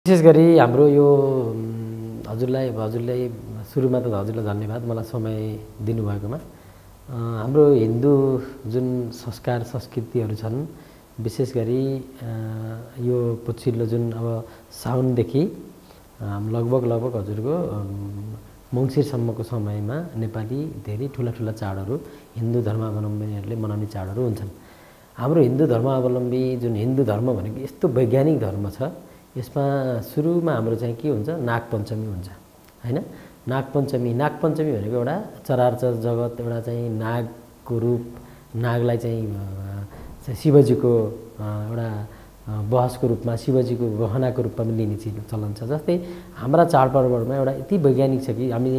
विशेष गरी हाम्रो यो हजुरलाई सुरुमा त हजुरलाई धन्यवाद मलाई समय दिनुभएकोमा। हाम्रो हिन्दू जुन संस्कार संस्कृतिहरू छन् विशेष गरी यो पछिल्लो जुन अब साउनदेखि लगभग हजुरको मङ्सिरसम्मको समयमा नेपाली धेरै ठुला चाडहरू हिन्दू धर्मावलम्बीहरूले मनाउने चाडहरू हुन्छन्। हाम्रो हिन्दू धर्मावलम्बी जुन हिन्दू धर्म भनेको यस्तो वैज्ञानिक धर्म छ। यसमा सुरुमा हाम्रो चाहिँ के हुन्छ, नागपञ्चमी हुन्छ हैन। नागपञ्चमी भनेको एउटा चराचर जगत एउटा चाहिँ नागको रूप, नागलाई चाहिँ शिवजीको एउटा बहसको रूपमा, शिवजीको गहनाको रूपमा पनि लिने चलन छ। जस्तै हाम्रा चाडपर्वहरूमा एउटा यति वैज्ञानिक छ कि हामी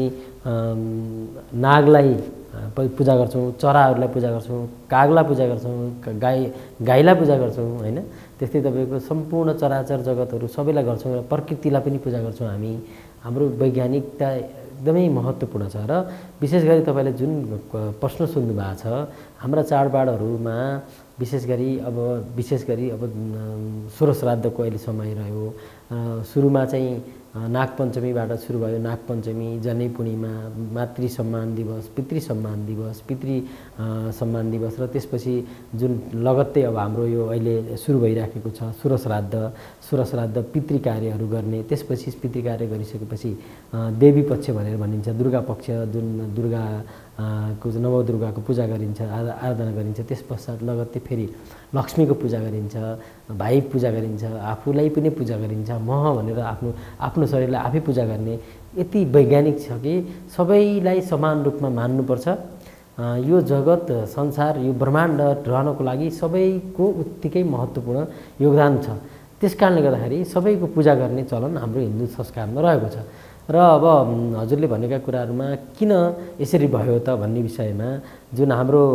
नागलाई पूजा गर्छौँ, चराहरूलाई पूजा गर्छौँ, कागलाई पूजा गर्छौँ, गाईलाई पूजा गर्छौँ हैन। त्यस्तै तपाईको सम्पूर्ण चराचर जगतहरू सबैलाई गर्छौँ र प्रकृतिलाई पनि पूजा गर्छौँ हामी। हाम्रो वैज्ञानिकता एकदमै महत्त्वपूर्ण छ र विशेष गरी तपाईले जुन प्रश्न सोध्नु भएको छ, हाम्रा चाडबाडहरूमा विशेष गरी अब सोह्र श्राद्धको अहिले समय रह्यो। सुरुमा चाहिँ नागपञ्चमीबाट सुरु भयो। नागपञ्चमी, जनै पूर्णिमा, मातृ सम्मान दिवस, पितृ सम्मान दिवस, सम्मान दिवस र त्यसपछि जुन लगत्तै अब हाम्रो यो अहिले सुरु भइराखेको छ सोह्र श्राद्ध पितृ कार्यहरू गर्ने। त्यसपछि पितृ कार्य गरिसकेपछि देवी पक्ष भनेर भनिन्छ, दुर्गा पक्ष जुन दुर्गाको नवदुर्गाको पूजा गरिन्छ, आराधना गरिन्छ। त्यसपश्चात लगत्तै फेरि लक्ष्मीको पूजा गरिन्छ, भाइ पूजा गरिन्छ, आफूलाई पनि पूजा गरिन्छ, मह भनेर आफ्नो शरीरलाई आफै पूजा गर्ने। यति वैज्ञानिक छ कि सबैलाई समान रूपमा मान्नुपर्छ। यो जगत संसार यो ब्रह्माण्ड रहनको लागि सबैको उत्तिकै महत्त्वपूर्ण योगदान छ। त्यसकारणले गर्दाखेरि सबैको पूजा गर्ने चलन हाम्रो हिन्दू संस्कारमा रहेको छ। र अब हजुरले भनेका कुराहरूमा किन यसरी भयो त भन्ने विषयमा जुन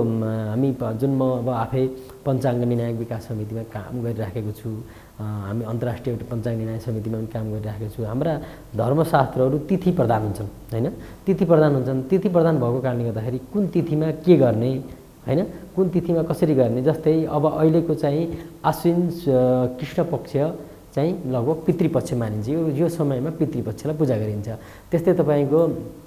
म अब आफै पञ्चाङ्ग निर्णायक विकास समितिमा काम गरिराखेको छु। हामी अन्तर्राष्ट्रिय पञ्चाङ्ग निर्णायक समितिमा पनि काम गरिराखेको छु। हाम्रा धर्मशास्त्रहरू तिथि प्रधान हुन्छन् हैन। तिथि प्रधान भएको कारणले गर्दाखेरि कुन तिथिमा के गर्ने हैन, कुन तिथिमा कसरी गर्ने। जस्तै अब अहिलेको चाहिँ आश्विन कृष्ण पक्ष चाहिँ लगभग पितृपक्ष मानिन्छ। यो समयमा पितृपक्षलाई पूजा गरिन्छ। त्यस्तै तपाईको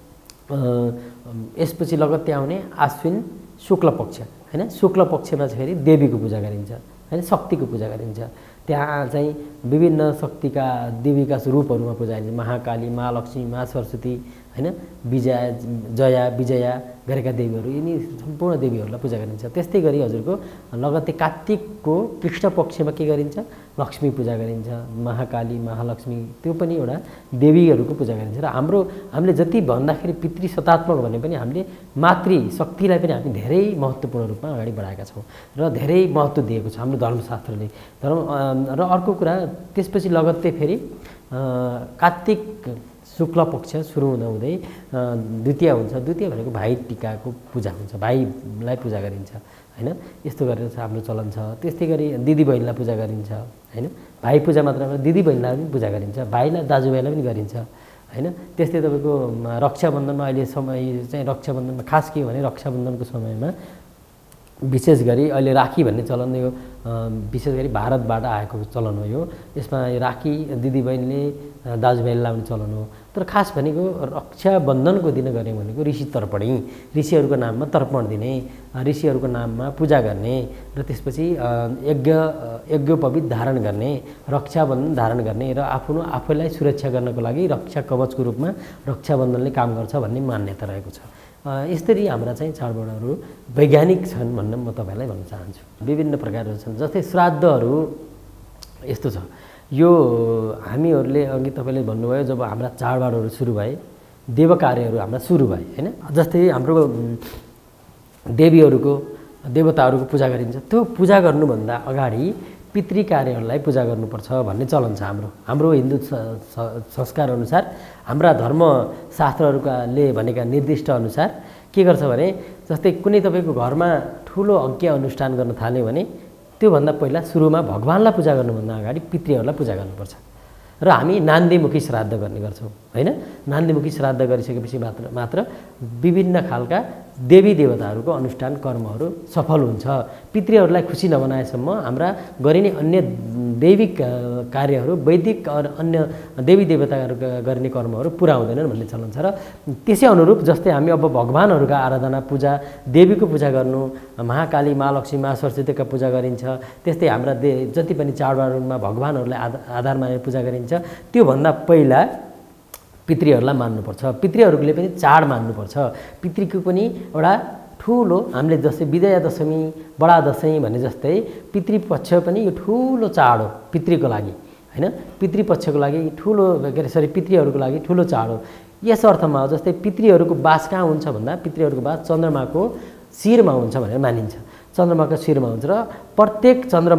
यसपछि लगत्तै आउने आश्विन शुक्ल पक्ष हैन। शुक्ल पक्षमा चाहिँ देवीको पूजा गरिन्छ हैन, शक्तिको पूजा गरिन्छ। त्यहाँ चाहिँ विभिन्न शक्तिका देवीका रूपहरूमा पूजा गरिन्छ। महाकाली, महालक्ष्मी, महासरस्वती हैन, विजया गरेका देवीहरू, यिनी सम्पूर्ण देवीहरूलाई पूजा गरिन्छ। त्यस्तै गरी हजुरको लगत्तै कार्तिकको कृष्ण पक्षमा के गरिन्छ, लक्ष्मी पूजा गरिन्छ। महाकाली, महालक्ष्मी त्यो पनि एउटा देवीहरूको पूजा गरिन्छ। र हामीले जति भन्दाखेरि पितृसत्तात्मक भने पनि हामीले मातृ शक्तिलाई पनि हामी धेरै महत्त्वपूर्ण रूपमा अगाडि बढाएका छौँ र धेरै महत्त्व दिएको छ हाम्रो धर्मशास्त्रले। र अर्को कुरा त्यसपछि लगत्तै फेरि कार्तिक शुक्ल पक्ष सुरु हुँदै द्वितीय हुन्छ। द्वितीय भनेको भाइ टिकाको पूजा हुन्छ, भाइलाई पूजा गरिन्छ हैन। यस्तो गरेर हाम्रो चलन छ। त्यस्तै गरी दिदी बहिनीलाई पूजा गरिन्छ हैन। भाइ पूजा मात्र नभएर दिदी बहिनीलाई पनि पूजा गरिन्छ, भाइलाई दाजुभाइलाई पनि गरिन्छ हैन। त्यस्तै तपाईको रक्षाबन्धनमा अहिले समय चाहिँ रक्षाबन्धनमा खास के भने रक्षाबन्धनको समयमा विशेष गरी अहिले राखी भन्ने चलन यो विशेष गरी भारतबाट आएको चलन हो। यो यसमा राखी दिदीबहिनीले दाजुभाइले लाउने चलन हो। तर खास भनेको रक्षाबन्धनको दिन गर्ने भनेको ऋषि तर्पणी, ऋषिहरूको नाममा तर्पण दिने, ऋषिहरूको नाममा पूजा गर्ने र त्यसपछि यज्ञोपवीत धारण गर्ने, रक्षाबन्धन धारण गर्ने र आफूलाई सुरक्षा गर्नको लागि रक्षा कवचको रूपमा रक्षाबन्धनले काम गर्छ भन्ने मान्यता रहेको छ। यसरी हाम्रा चाहिँ चाडबाडहरू वैज्ञानिक छन् भन्न म तपाईँलाई भन्न चाहन्छु। विभिन्न प्रकारहरू छन्। जस्तै श्राद्धहरू यस्तो छ। यो हामीहरूले अघि तपाईँले भन्नुभयो जब हाम्रा चाडबाडहरू सुरु भए, देव कार्यहरू हाम्रा सुरु भए हैन। जस्तै हाम्रो देवताहरूको पूजा गरिन्छ। त्यो पूजा गर्नुभन्दा अगाडि पितृ कार्यहरूलाई पूजा गर्नुपर्छ भन्ने चलन छ हाम्रो हिन्दू संस्कार अनुसार। हाम्रा धर्मशास्त्रहरूले भनेका निर्दिष्ट अनुसार के गर्छ भने जस्तै कुनै तपाईँको घरमा ठुलो यज्ञ अनुष्ठान गर्न थाल्यो भने त्योभन्दा पहिला सुरुमा भगवान्लाई पूजा गर्नुभन्दा अगाडि पितृहरूलाई पूजा गर्नुपर्छ। र हामी नान्दीमुखी श्राद्ध गर्ने गर्छौँ हैन। नान्दीमुखी श्राद्ध गरिसकेपछि मात्र विभिन्न खालका देवी देवताहरूको अनुष्ठान कर्महरू सफल हुन्छ। पितृहरूलाई खुसी नबनाएसम्म हाम्रा गरिने अन्य दैविक कार्यहरू, वैदिक अन्य देवी देवताहरूका गरिने कर्महरू पुरा हुँदैनन् भन्ने चलन छ। र त्यसै अनुरूप जस्तै हामी अब भगवानहरूका आराधना पूजा, देवीको पूजा गर्नु, महाकाली, महालक्ष्मी, महासरस्वतीका पूजा गरिन्छ, त्यस्तै हाम्रा जति पनि चाडबाडमा भगवानहरूलाई आधार मानेर पूजा गरिन्छ, त्योभन्दा पहिला पितृहरूलाई मान्नुपर्छ। पितृहरूले पनि चाड मान्नुपर्छ। पितृको पनि एउटा ठुलो, हामीले जस्तै विजया दशमी, बडा दशैँ भने जस्तै पितृपक्ष पनि यो ठुलो चाड हो पितृको लागि, हैन? पितृपक्षको लागि ठुलो, के अरे पितृहरूको लागि ठुलो चाड हो। यस अर्थमा हो जस्तै पितृहरूको बास कहाँ हुन्छ भन्दा पितृहरूको बास चन्द्रमाको शिरमा हुन्छ भनेर मानिन्छ। चन्द्रमाको शिरमा हुन्छ र प्रत्येक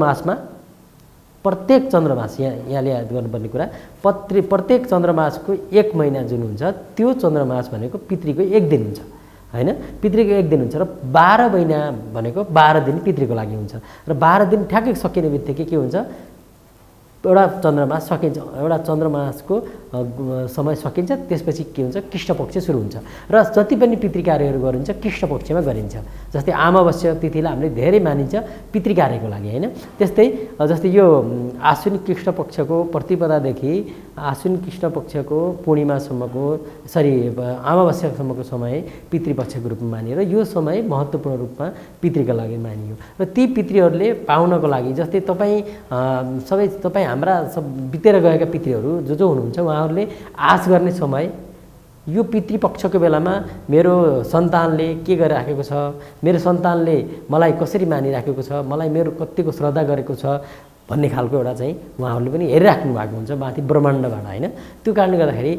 चन्द्रमास यहाँले याद गर्नुपर्ने कुरा, प्रत्येक चन्द्रमासको 1 महिना जुन हुन्छ त्यो चन्द्रमास भनेको पितृको 1 दिन हुन्छ, हैन? पितृको 1 दिन हुन्छ र 12 महिना भनेको 12 दिन पितृको लागि हुन्छ। र 12 दिन ठ्याक्कै सकिने बित्तिकै के हुन्छ, एउटा चन्द्रमास सकिन्छ, एउटा चन्द्रमासको समय सकिन्छ। त्यसपछि के हुन्छ, कृष्ण पक्ष सुरु हुन्छ र जति पनि पितृ कार्यहरू गरिन्छ कृष्ण पक्षमा गरिन्छ। जस्तै अमावस्या तिथिलाई हामीले धेरै मानिन्छ पितृ कार्यको लागि, हैन? त्यस्तै जस्तै यो आश्विन कृष्ण पक्षको प्रतिपदादेखि आश्विन कृष्ण पक्षको पूर्णिमासम्मको अमावस्यासम्मको समय पितृपक्षको रूपमा मानियो र यो समय महत्त्वपूर्ण रूपमा पितृका लागि मानियो। र ती पितृहरूले पाउनको लागि जस्तै तपाईँ हाम्रा बितेर गएका पितृहरू जो हुनुहुन्छ उहाँहरूले आश गर्ने समय यो पितृपक्षको बेलामा मेरो सन्तानले के गरिराखेको छ, मेरो सन्तानले मलाई कसरी मानिराखेको छ, मलाई मेरो कतिको श्रद्धा गरेको छ भन्ने खालको एउटा चाहिँ उहाँहरूले पनि हेरिराख्नु भएको हुन्छ माथि ब्रह्माण्डबाट, हैन? त्यो कारणले गर्दाखेरि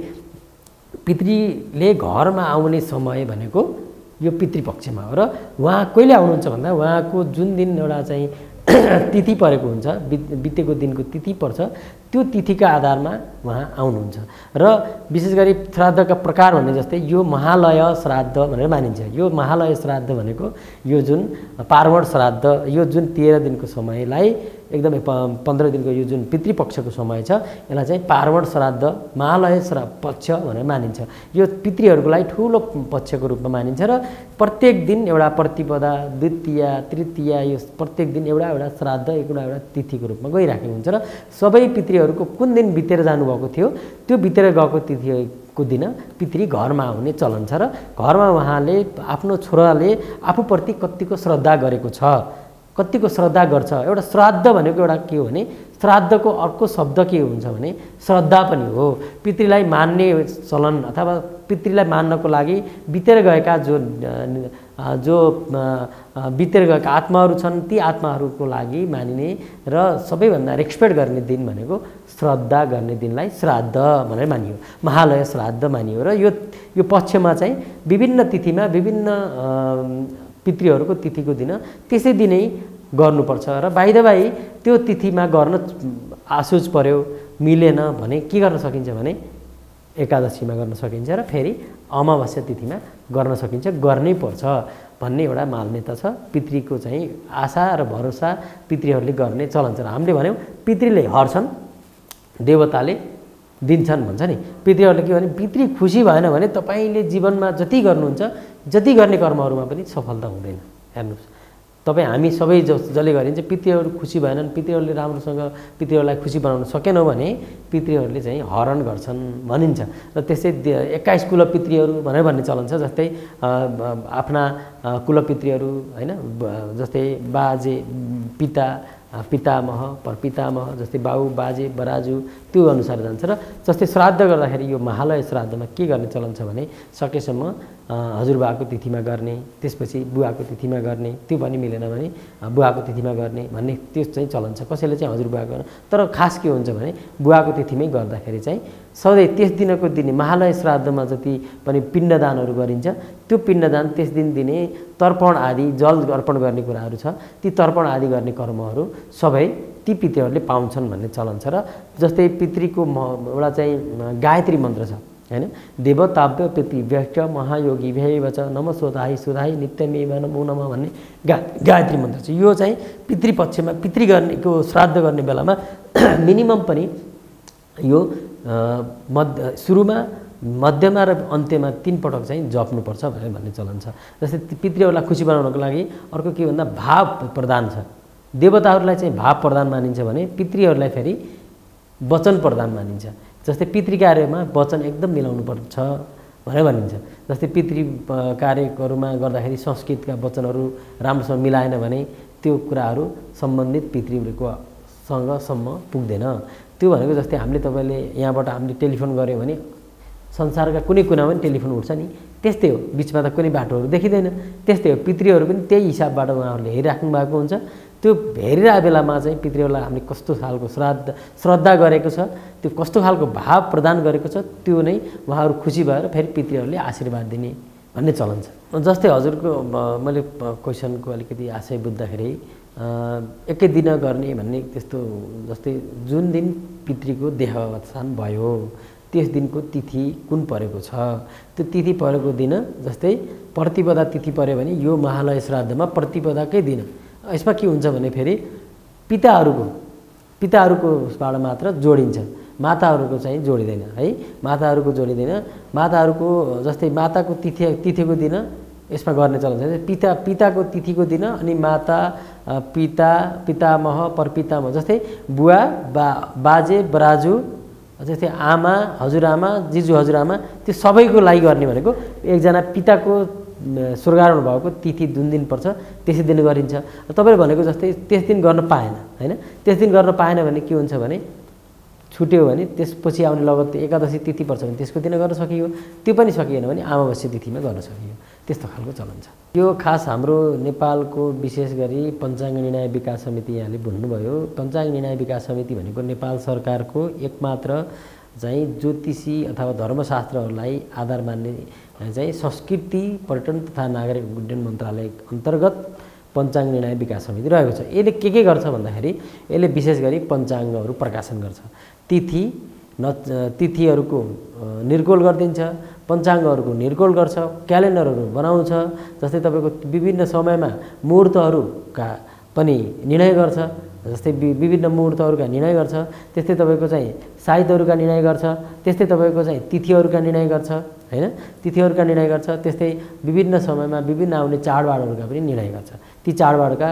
पितृले घरमा आउने समय भनेको यो पितृपक्षमा हो। र उहाँ कहिले आउनुहुन्छ भन्दा उहाँको जुन दिन एउटा चाहिँ तिथि परेको हुन्छ, बितेको दिनको तिथि पर्छ, त्यो तिथिका आधारमा उहाँ आउनुहुन्छ। र विशेष गरी श्राद्धका प्रकार भन्ने जस्तै यो महालय श्राद्ध भनेर मानिन्छ। यो महालय श्राद्ध भनेको यो जुन पार्वण श्राद्ध, यो जुन 13 दिनको समयलाई एकदमै 15 दिनको यो जुन पितृपक्षको समय छ यसलाई चाहिँ पार्वण श्राद्ध, महालय पक्ष भनेर मानिन्छ। यो पितृहरूको लागि ठुलो पक्षको रूपमा मानिन्छ र प्रत्येक दिन एउटा प्रतिपदा, द्वितीया, तृतीया, यो प्रत्येक दिन एउटा श्राद्ध, एउटा तिथिको रूपमा गइराखेको हुन्छ। र सबै पितृहरूको कुन दिन बितेर जानुभएको थियो त्यो बितेर गएको तिथिको दिन पितृ घरमा आउने चलन छ र घरमा उहाँले आफ्नो छोराले आफूप्रति कतिको श्रद्धा गरेको छ, कतिको श्रद्धा गर्छ। एउटा श्राद्ध भनेको एउटा के हो भने श्राद्धको अर्को शब्द के हुन्छ भने श्रद्धा पनि हो। पितृलाई मान्ने चलन अथवा पितृलाई मान्नको लागि बितेर गएका जो बितेर गएका आत्माहरू छन् ती आत्माहरूको लागि मानिने र सबैभन्दा रेस्पेक्ट गर्ने दिन भनेको श्रद्धा गर्ने दिनलाई श्राद्ध भनेर मानियो, महालय श्राद्ध मानियो। र यो पक्षमा चाहिँ विभिन्न तिथिमा विभिन्न पितृहरूको तिथिको दिन त्यसै दिनै गर्नुपर्छ। र बाइ द बाइ त्यो तिथिमा गर्न आसुज पर्यो, मिलेन भने के गर्न सकिन्छ भने एकादशीमा गर्न सकिन्छ र फेरि अमावस्या तिथिमा गर्न सकिन्छ, गर्नै पर्छ भन्ने एउटा मान्यता छ। पितृको चाहिँ आशा र भरोसा पितृहरूले गर्ने चलन छ। हामीले भन्यौँ पितृले हर्छन्, देवताले दिन्छन् भन्छ नि। पितृहरूले के भने पितृ खुसी भएन भने तपाईँले जीवनमा जति गर्नुहुन्छ, जति गर्ने कर्महरूमा पनि सफलता हुँदैन। हेर्नुहोस्, हामी सबै जसले गरिन्छ पितृहरू खुसी भएनन्, पितृहरूले राम्रोसँग पितृहरूलाई खुसी बनाउन सकेनौँ भने पितृहरूले चाहिँ हरण गर्छन् भनिन्छ। र त्यस्तै 21 कुल पितृहरू भनेर भन्ने चलन छ। जस्तै आफ्ना कुल पितृहरू, हैन? जस्तै बाजे, पितामह, परपितामह, जस्तै बाउ, बाजे, बराजु, त्यो अनुसार जान्छ। र जस्तै श्राद्ध गर्दाखेरि यो महालय श्राद्धमा के गर्ने चलन छ भने सकेसम्म हजुरबाको तिथिमा गर्ने, त्यसपछि बुवाको तिथिमा गर्ने, त्यो पनि मिलेन भने बुवाको तिथिमा गर्ने भन्ने त्यो चाहिँ चलन छ। कसैले चाहिँ हजुरबुवा गर्न, तर खास के हुन्छ भने बुवाको तिथिमै गर्दाखेरि चाहिँ सधैँ त्यस दिनको दिने महालय श्राद्धमा जति पनि पिण्डदानहरू गरिन्छ त्यो पिण्डदान त्यस दिन दिने तर्पण आदि जल अर्पण गर्ने कुराहरू छ, ती तर्पण आदि गर्ने कर्महरू सबै ती पितृहरूले पाउँछन् भन्ने चलन छ। र जस्तै पितृको एउटा चाहिँ गायत्री मन्त्र छ, हैन? देवताभ्य पितृभ्यश्च महायोगिभ्यैव च नमः स्वधाहि सुधाहि नित्यमेव नमो नमः भन्ने गायत्री मन्त्र छ। यो चाहिँ पितृपक्षमा पितृ गर्नेको श्राद्ध गर्ने बेलामा मिनिमम पनि यो सुरुमा मध्यमा र अन्त्यमा 3 पटक चाहिँ जप्नुपर्छ भन्ने चलन छ। जस्तै पितृहरूलाई खुसी बनाउनको लागि अर्को के भन्दा भाव प्रदान छ। देवताहरूलाई चाहिँ भाव प्रदान मानिन्छ भने पितृहरूलाई फेरि वचन प्रदान मानिन्छ। जस्तै पितृ कार्यमा वचन एकदम मिलाउनु पर्छ भनेर भनिन्छ। जस्तै पितृ कार्यहरूमा गर्दाखेरि संस्कृतका वचनहरू राम्रोसँग मिलाएन भने त्यो कुराहरू सम्बन्धित पितृको सँगसम्म पुग्दैन। त्यो भनेको जस्तै तपाईँले यहाँबाट हामीले टेलिफोन गऱ्यौँ भने संसारका कुनै कुनामा पनि टेलिफोन उठ्छ नि, त्यस्तै हो। बिचमा त कुनै बाटोहरू देखिँदैन, त्यस्तै हो। पितृहरू पनि त्यही हिसाबबाट उहाँहरूले हेरिराख्नु भएको हुन्छ। त्यो हेरिरहेको बेलामा चाहिँ पितृहरूलाई हामीले कस्तो खालको श्रद्धा गरेको छ, त्यो कस्तो खालको भाव प्रदान गरेको छ, त्यो नै उहाँहरू खुसी भएर फेरि पितृहरूले आशीर्वाद दिने भन्ने चलन छ। जस्तै हजुरको मैले क्वेसनको अलिकति आशय बुझ्दाखेरि एकै दिन गर्ने भन्ने त्यस्तो, जस्तै जुन दिन पितृको देहावसान भयो त्यस दिनको तिथि कुन परेको छ, त्यो तिथि परेको दिन, जस्तै प्रतिपदा तिथि पऱ्यो भने यो महालय श्राद्धमा प्रतिपदाकै दिन। यसमा के हुन्छ भने फेरि पिताहरूकोबाट मात्र जोडिन्छ, माताहरूको चाहिँ जोडिँदैन है। माताहरूको जोडिँदैन। माताहरूको जस्तै माताको तिथिको दिन यसमा गर्ने चलन छ। पिताको तिथिको दिन अनि माता, पिता, पितामह, परपितामह, जस्तै बुवा, बाजे, बराजु, जस्तै आमा, हजुरआमा, जिजु हजुरआमा, त्यो सबैको लागि गर्ने भनेको एकजना पिताको स्वर्गारोहण भएको तिथि जुन दिन पर्छ त्यसै दिन गरिन्छ। तपाईँले भनेको जस्तै त्यस दिन गर्न पाएन हैन, त्यस दिन गर्न पाएन भने के हुन्छ भने छुट्यो भने त्यसपछि आउने लगत्तै एकादशी तिथि पर्छ भने त्यसको दिन गर्न सकियो, त्यो पनि सकिएन भने अमावस्या तिथिमा गर्न सकियो। त्यस्तो खालको चलन छ। यो खास हाम्रो नेपालको विशेष गरी पञ्चाङ्ग निर्णय विकास समिति यहाँले भन्नुभयो। पञ्चाङ्ग निर्णय विकास समिति भनेको नेपाल सरकारको एकमात्र चाहिँ ज्योतिषी अथवा धर्मशास्त्रहरूलाई आधार मान्ने चाहिँ संस्कृति, पर्यटन तथा नागरिक उड्डयन मन्त्रालय अन्तर्गत पञ्चाङ्ग निर्णय विकास समिति रहेको छ। यसले के गर्छ भन्दाखेरि यसले विशेष गरी पञ्चाङ्गहरू प्रकाशन गर्छ, तिथिहरूको निर्गोल गरिदिन्छ, पञ्चाङ्गहरूको निर्गोल गर्छ, क्यालेन्डरहरू बनाउँछ। जस्तै तपाईँको विभिन्न समयमा मुहुर्तहरूका पनि निर्णय गर्छ, जस्तै विभिन्न मुहुर्तहरूका निर्णय गर्छ। त्यस्तै तपाईँको चाहिँ साहित्यहरूका निर्णय गर्छ, त्यस्तै तपाईँको चाहिँ तिथिहरूका निर्णय गर्छ हैन, तिथिहरूका निर्णय गर्छ। त्यस्तै विभिन्न समयमा विभिन्न आउने चाडबाडहरूका पनि निर्णय गर्छ, ती चाडबाडका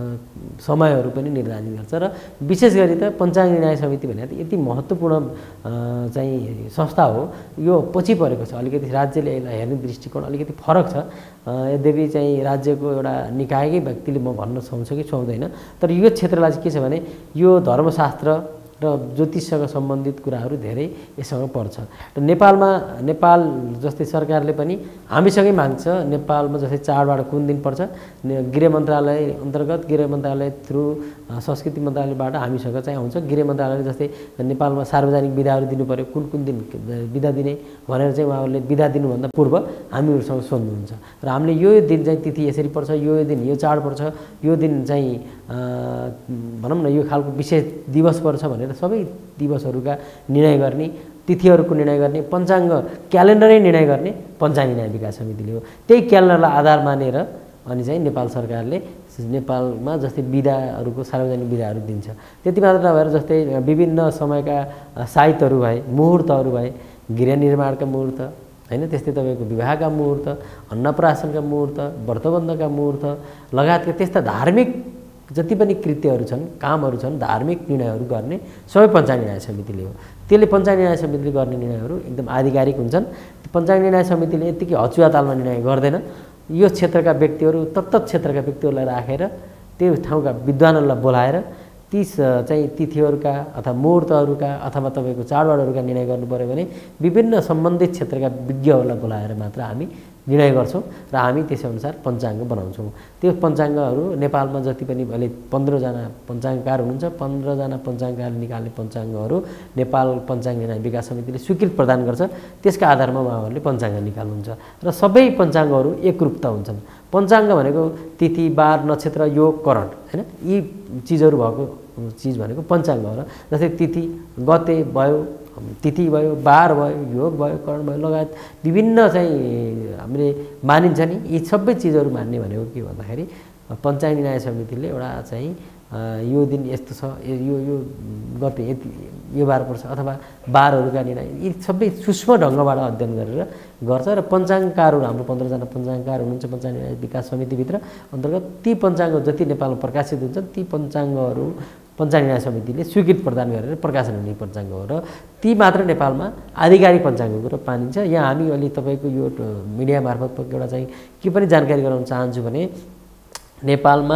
समयहरू पनि निर्धारित गर्छ। र विशेष गरी त पञ्चाङ्ग निर्णय समिति भने यति महत्त्वपूर्ण चाहिँ संस्था हो। यो पछि परेको छ, अलिकति राज्यले यसलाई हेर्ने दृष्टिकोण अलिकति फरक छ। यद्यपि चाहिँ राज्यको एउटा निकायकै व्यक्तिले म भन्न सक्छु कि सुहाउँदैन, तर यो क्षेत्रलाई चाहिँ के छ भने यो धर्मशास्त्र र ज्योतिषसँग सम्बन्धित कुराहरू धेरै यससँग पर्छ। र नेपाल जस्तै सरकारले पनि हामीसँगै माग्छ, नेपालमा जस्तै चाडबाड कुन दिन पर्छ, गृह मन्त्रालय अन्तर्गत गृह मन्त्रालय थ्रु संस्कृति मन्त्रालयबाट हामीसँग चाहिँ आउँछ। गृह मन्त्रालयले जस्तै नेपालमा सार्वजनिक बिदाहरू दिनु पर्यो, कुन दिन बिदा दिने भनेर चाहिँ उहाँहरूले बिदा दिनुभन्दा पूर्व हामीहरूसँग सोध्नुहुन्छ। र हामीले यो दिन चाहिँ तिथि यसरी पर्छ, यो दिन यो चाड पर्छ, यो दिन चाहिँ भनौँ न यो खालको विशेष दिवस पर्छ भनेर सबै दिवसहरूका निर्णय गर्ने, तिथिहरूको निर्णय गर्ने, पञ्चाङ्ग क्यालेन्डरै निर्णय गर्ने पञ्चाङ्ग निर्णय विकास समितिले हो। त्यही क्यालेन्डरलाई आधार मानेर अनि चाहिँ नेपाल सरकारले नेपालमा जस्तै बिदाहरूको सार्वजनिक बिदाहरू दिन्छ। त्यति मात्र नभएर जस्तै विभिन्न समयका साहित्यहरू भए, मुहुर्तहरू भए, गृह निर्माणका मुहुर्त हैन, त्यस्तै तपाईँको विवाहका मुहुर्त, अन्नप्राशनका मुहुर्त, व्रतबन्धका मुहुर्त लगायतका त्यस्ता धार्मिक जति पनि कृत्यहरू छन्, कामहरू छन्, धार्मिक निर्णयहरू गर्ने सबै पञ्चाङ्ग निर्णय समितिले हो। त्यसले पञ्चाङ्ग निर्णय समितिले गर्ने निर्णयहरू एकदम आधिकारिक हुन्छन्। पञ्चाङ्ग निर्णय समितिले यतिकै हचुवातालमा निर्णय गर्दैन। यो क्षेत्रका व्यक्तिहरू, तत्त क्षेत्रका व्यक्तिहरूलाई राखेर त्यो ठाउँका विद्वानहरूलाई बोलाएर ती चाहिँ तिथिहरूका अथवा मुहुर्तहरूका अथवा तपाईँको चाडबाडहरूका निर्णय गर्नु पऱ्यो भने विभिन्न सम्बन्धित क्षेत्रका विज्ञहरूलाई बोलाएर मात्र हामी निर्णय गर्छौँ र हामी त्यसैअनुसार पञ्चाङ्ग बनाउँछौँ। त्यो पञ्चाङ्गहरू नेपालमा जति पनि अहिले 15जना पञ्चाङ्गकार हुनुहुन्छ, 15जना पञ्चाङ्गकारले निकाल्ने पञ्चाङ्गहरू नेपाल पञ्चाङ्ग निर्णय विकास समितिले स्वीकृति प्रदान गर्छ। त्यसका आधारमा उहाँहरूले पञ्चाङ्ग निकाल्नुहुन्छ र सबै पञ्चाङ्गहरू एकरूपता हुन्छन्। पञ्चाङ्ग भनेको तिथि, बार, नक्षत्र, योग, करण हैन, यी चिजहरू भएको चिज भनेको पञ्चाङ्ग हो। र जस्तै तिथि गते भयो, तिथि भयो, बार भयो, योग भयो, करण भयो लगायत विभिन्न चाहिँ हामीले मानिन्छ नि, यी सबै चिजहरू मान्ने भनेको के भन्दाखेरि पञ्चाङ्ग निर्णय समितिले एउटा चाहिँ यो दिन यस्तो छ, यो यो गते यति यो बार पर्छ, अथवा बारहरूका निर्णय यी सबै सूक्ष्म ढङ्गबाट अध्ययन गरेर गर्छ। र पञ्चाङ्गकारहरू हाम्रो 15 जना पञ्चाङ्गकार हुनुहुन्छ पञ्चाङ्ग निर्णय विकास समितिभित्र अन्तर्गत। ती पञ्चाङ्ग जति नेपालमा प्रकाशित हुन्छन् ती पञ्चाङ्गहरू पञ्चाङ्ग निर्णय समितिले स्वीकृति प्रदान गरेर प्रकाशन हुने पञ्चाङ्ग हो, र ती मात्र नेपालमा आधिकारिक पञ्चाङ्गको रूपमा मानिन्छ। यहाँ हामी अहिले तपाईँको यो मिडिया मार्फत एउटा चाहिँ के पनि जानकारी गराउन चाहन्छु भने नेपालमा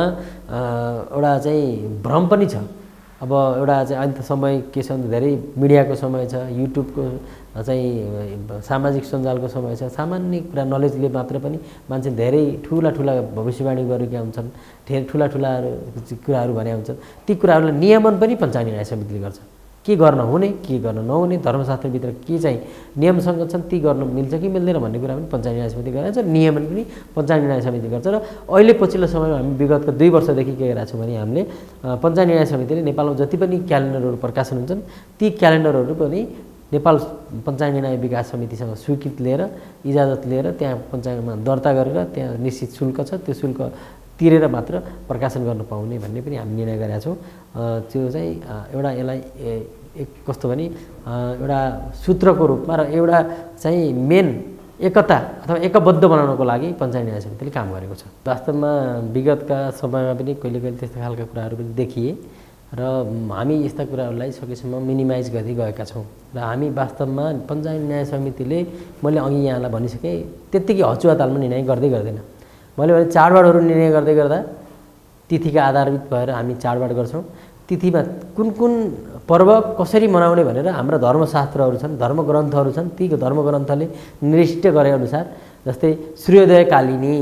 एउटा चाहिँ भ्रम पनि छ। अब एउटा चाहिँ अहिले त समय के छ भने धेरै मिडियाको समय छ, युट्युबको चाहिँ सामाजिक सञ्जालको समय छ। सामान्य कुरा नलेजले मात्र पनि मान्छे धेरै ठुला भविष्यवाणी गरेका हुन्छन्, धेरै ठुला कुराहरू भने हुन्छन्। ती कुराहरूलाई नियमन पनि पञ्चाङ्ग निर्णय समितिले गर्छ। के गर्न हुने के गर्न नहुने धर्मशास्त्रभित्र के चाहिँ नियमसँग छन् ती गर्न मिल्छ कि मिल्दैन भन्ने कुरा पनि पञ्चाङ्ग निर्णय समिति गरेर नियमन पनि पञ्चाङ्ग निर्णय समिति गर्छ। र अहिले पछिल्लो समयमा हामी विगतको 2 वर्षदेखि के गरेका छौँ भने हामीले पञ्चाङ्ग निर्णय समितिले नेपालमा जति पनि क्यालेन्डरहरू प्रकाशन हुन्छन् ती क्यालेन्डरहरू पनि नेपाल पञ्चाङ्ग निर्णय विकास समितिसँग स्वीकृति लिएर इजाजत लिएर त्यहाँ पञ्चाङ्गमा दर्ता गरेर त्यहाँ निश्चित शुल्क छ, त्यो शुल्क तिरेर मात्र प्रकाशन गर्न पाउने भन्ने पनि हामी निर्णय गरेका छौँ। त्यो चाहिँ एउटा यसलाई एक कस्तो भने एउटा सूत्रको रूपमा र एउटा चाहिँ मेन एकता अथवा एकबद्ध बनाउनको लागि पञ्चाङ्ग निर्णय समितिले काम गरेको छ। वास्तवमा विगतका समयमा पनि कहिले त्यस्ता खालका कुराहरू पनि देखिए र हामी यस्ता कुराहरूलाई सकेसम्म मिनिमाइज गर्दै गएका छौँ। र हामी वास्तवमा पञ्चाङ्ग निर्णय समितिले मैले अघि यहाँलाई भनिसकेँ त्यत्तिकै हचुवातालमा निर्णय गर्दैन। मैले भने चाडबाडहरू निर्णय गर्दै गर्दा तिथिका आधारित भएर हामी चाडबाड गर्छौँ। तिथिमा कुन पर्व कसरी मनाउने भनेर हाम्रा धर्मशास्त्रहरू छन्, धर्मग्रन्थहरू छन्। ती धर्मग्रन्थले निर्दिष्ट गरेअनुसार जस्तै सूर्योदयकालिनी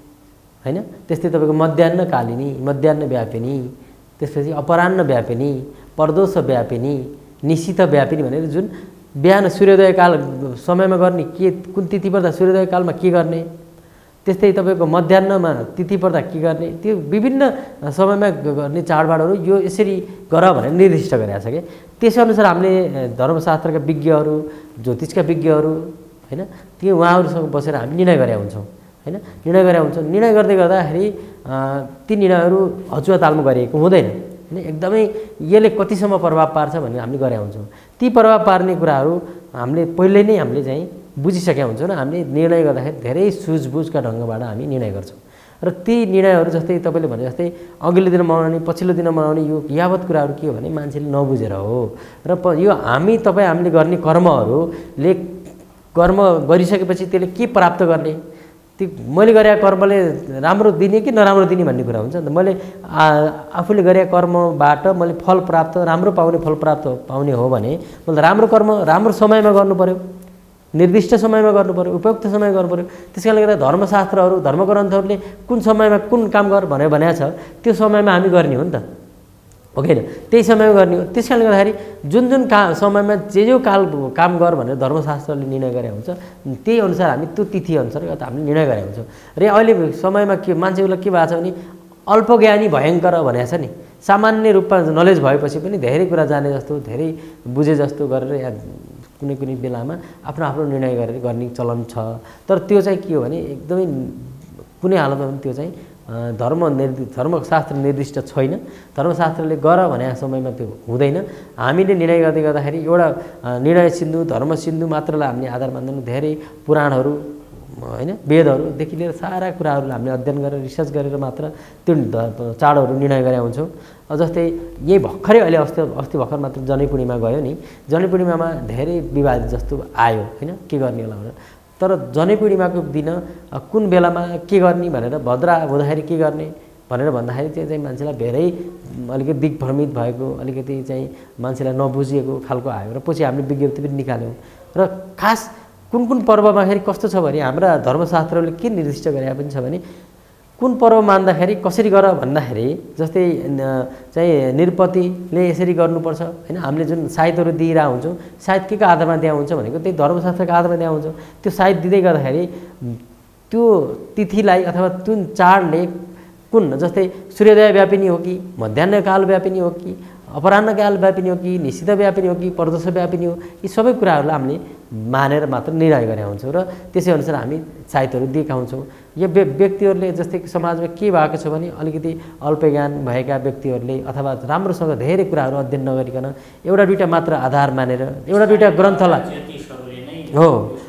हैन, त्यस्तै तपाईँको मध्याह्नकालिनी, मध्याह्न व्यापिनी, त्यसपछि अपराह्न व्यापिनी, प्रदोष व्यापिनी, निशित व्यापिनी भनेर जुन बिहान सूर्योदयकाल समयमा गर्ने के कुन तिथि पर्दा सूर्योदयकालमा के गर्ने, त्यस्तै तपाईँको मध्याह्नमा तिथि पर्दा के गर्ने, त्यो विभिन्न समयमा गर्ने चाडबाडहरू यो यसरी गर भनेर निर्दिष्ट गरेका छ। क्या त्यसैअनुसार हामीले धर्मशास्त्रका विज्ञहरू ज्योतिषका विज्ञहरू हैन त्यो उहाँहरूसँग बसेर हामी निर्णय गरेका हुन्छौँ हैन। निर्णय गर्दै गर्दाखेरि ती निर्णयहरू हचुवातालमा गरिएको हुँदैन हैन। एकदमै यसले कतिसम्म प्रभाव पार्छ भन्ने हामीले गरेका हुन्छौँ। ती प्रभाव पार्ने कुराहरू हामीले पहिले नै हामीले चाहिँ बुझिसकेका हुन्छौँ र हामीले निर्णय गर्दाखेरि धेरै सुझबुझका ढङ्गबाट हामी निर्णय गर्छौँ। र ती निर्णयहरू जस्तै तपाईँले भने जस्तै अघिल्लो दिन मनाउने पछिल्लो दिन मनाउने यो यावत कुराहरू के हो भने मान्छेले नबुझेर हो। र यो हामीले गर्ने कर्महरूले कर्म गरिसकेपछि त्यसले के प्राप्त गर्ने, त्यो मैले गरेका कर्मले राम्रो दिने कि नराम्रो दिने भन्ने कुरा हुन्छ नि त। मैले आफूले गरेका कर्मबाट मैले फल प्राप्त राम्रो पाउने फल प्राप्त पाउने हो भने मैले राम्रो कर्म राम्रो समयमा गर्नु पर्यो, निर्दिष्ट समयमा गर्नु पर्यो, उपयुक्त समय गर्नु पर्यो। त्यसकारणले गर्दा धर्मशास्त्रहरू धर्मग्रन्थहरूले कुन समयमा कुन काम गर भनेर भनेको छ त्यो समयमा हामी गर्ने हो नि त, हो कि होइन? त्यही समयमा गर्ने हो। त्यसकारणले गर्दाखेरि जुन समयमा जो काम गर भनेर धर्मशास्त्रले निर्णय गरेको हुन्छ त्यही अनुसार हामी त्यो तिथि अनुसार हामीले निर्णय गरेका हुन्छौँ। र अहिले समयमा के मान्छेहरूलाई के भएको छ भने अल्पज्ञानी भयङ्कर भनेको छ नि। सामान्य रूपमा नलेज भएपछि पनि धेरै कुरा जाने जस्तो धेरै बुझे जस्तो गरेर या कुनै बेलामा आफ्नो निर्णय गरेर गर्ने चलन छ। तर त्यो चाहिँ के हो भने एकदमै कुनै हालतमा पनि त्यो चाहिँ धर्मशास्त्र निर्दिष्ट छैन। धर्मशास्त्रले गर भनेको समयमा त्यो हुँदैन। हामीले निर्णय गर्दै गर्दाखेरि एउटा निर्णय सिन्धु धर्म सिन्धु मात्रलाई हामीले आधार मान्दैनौँ। धेरै पुराणहरू हैन वेदहरूदेखि लिएर सारा कुराहरूलाई हामीले अध्ययन गरेर रिसर्च गरेर मात्र त्यो चाडहरू निर्णय गरेका हुन्छौँ। जस्तै यही भर्खरै अहिले अस्ति भर्खर मात्र जनै पूर्णिमा गयो नि। जनै पूर्णिमामा धेरै विवाद जस्तो आयो हैन, के गर्ने होला भनेर। तर जनै पूर्णिमाको दिन कुन बेलामा के गर्ने भनेर भद्रा हुँदाखेरि के गर्ने भनेर भन्दाखेरि त्यो चाहिँ मान्छेलाई धेरै अलिकति दिग्भ्रमित भएको अलिकति चाहिँ मान्छेलाई नबुझिएको खालको आयो। र पछि हामीले विज्ञप्ति पनि निकाल्यौँ। र खास कुन पर्वमाखेरि कस्तो छ भने हाम्रा धर्मशास्त्रहरूले के निर्दिष्ट गरेका पनि छ भने कुन पर्व मान्दाखेरि कसरी गर भन्दाखेरि जस्तै चाहिँ निरुपतिले यसरी गर्नुपर्छ हैन। हामीले जुन साहित्यहरू दिइरहेको हुन्छौँ साहित्य के को आधारमा दिएको हुन्छ भनेको त्यही धर्मशास्त्रको आधारमा दिएको हुन्छ। त्यो साहित्य दिँदै गर्दाखेरि त्यो तिथिलाई अथवा जुन चाडले कुन जस्तै सूर्योदय व्यापिनी हो कि मध्याह्नकाल व्यापिनी हो कि अपराह्नकाल व्यापिनी हो कि निशित व्यापिनी हो कि प्रदोष व्यापिनी हो, यी सबै कुराहरूलाई हामीले मानेर मात्र निर्णय गरेका हुन्छौँ। र त्यसै अनुसार हामी साहित्यहरू दिएका हुन्छौँ। यो व्यक्तिहरूले जस्तै समाजमा के भएको छ भने अलिकति अल्पज्ञान भएका व्यक्तिहरूले अथवा राम्रोसँग धेरै कुराहरू अध्ययन नगरिकन एउटा दुईटा मात्र आधार मानेर एउटा दुईटा ग्रन्थलाई हो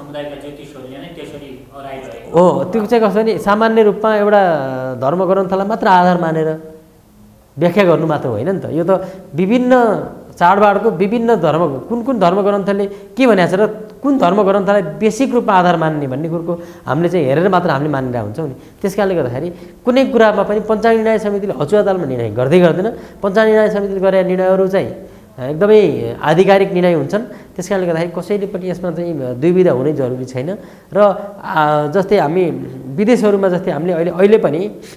हो त्यो चाहिँ कस्तो भने सामान्य रूपमा एउटा धर्म ग्रन्थलाई मात्र आधार मानेर व्याख्या गर्नु मात्र होइन नि त। यो त विभिन्न चाडबाडको विभिन्न धर्म कुन धर्मग्रन्थले के भनेको छ र कुन धर्मग्रन्थलाई बेसिक रूपमा आधार मान्ने भन्ने कुरोको हामीले चाहिँ हेरेर मात्र हामीले मानिरहेको हुन्छौँ नि। त्यस कारणले गर्दाखेरि कुनै कुरामा पनि पञ्चाङ्ग निर्णय समितिले अचुवातालमा निर्णय गर्दैन। पञ्चाङ्ग निर्णय समितिले गरेका निर्णयहरू चाहिँ एकदमै आधिकारिक निर्णय हुन्छन्। त्यस कारणले गर्दाखेरि कसैले पनि यसमा चाहिँ दुविधा हुनै जरुरी छैन। र जस्तै हामी विदेशहरूमा जस्तै हामीले अहिले पनि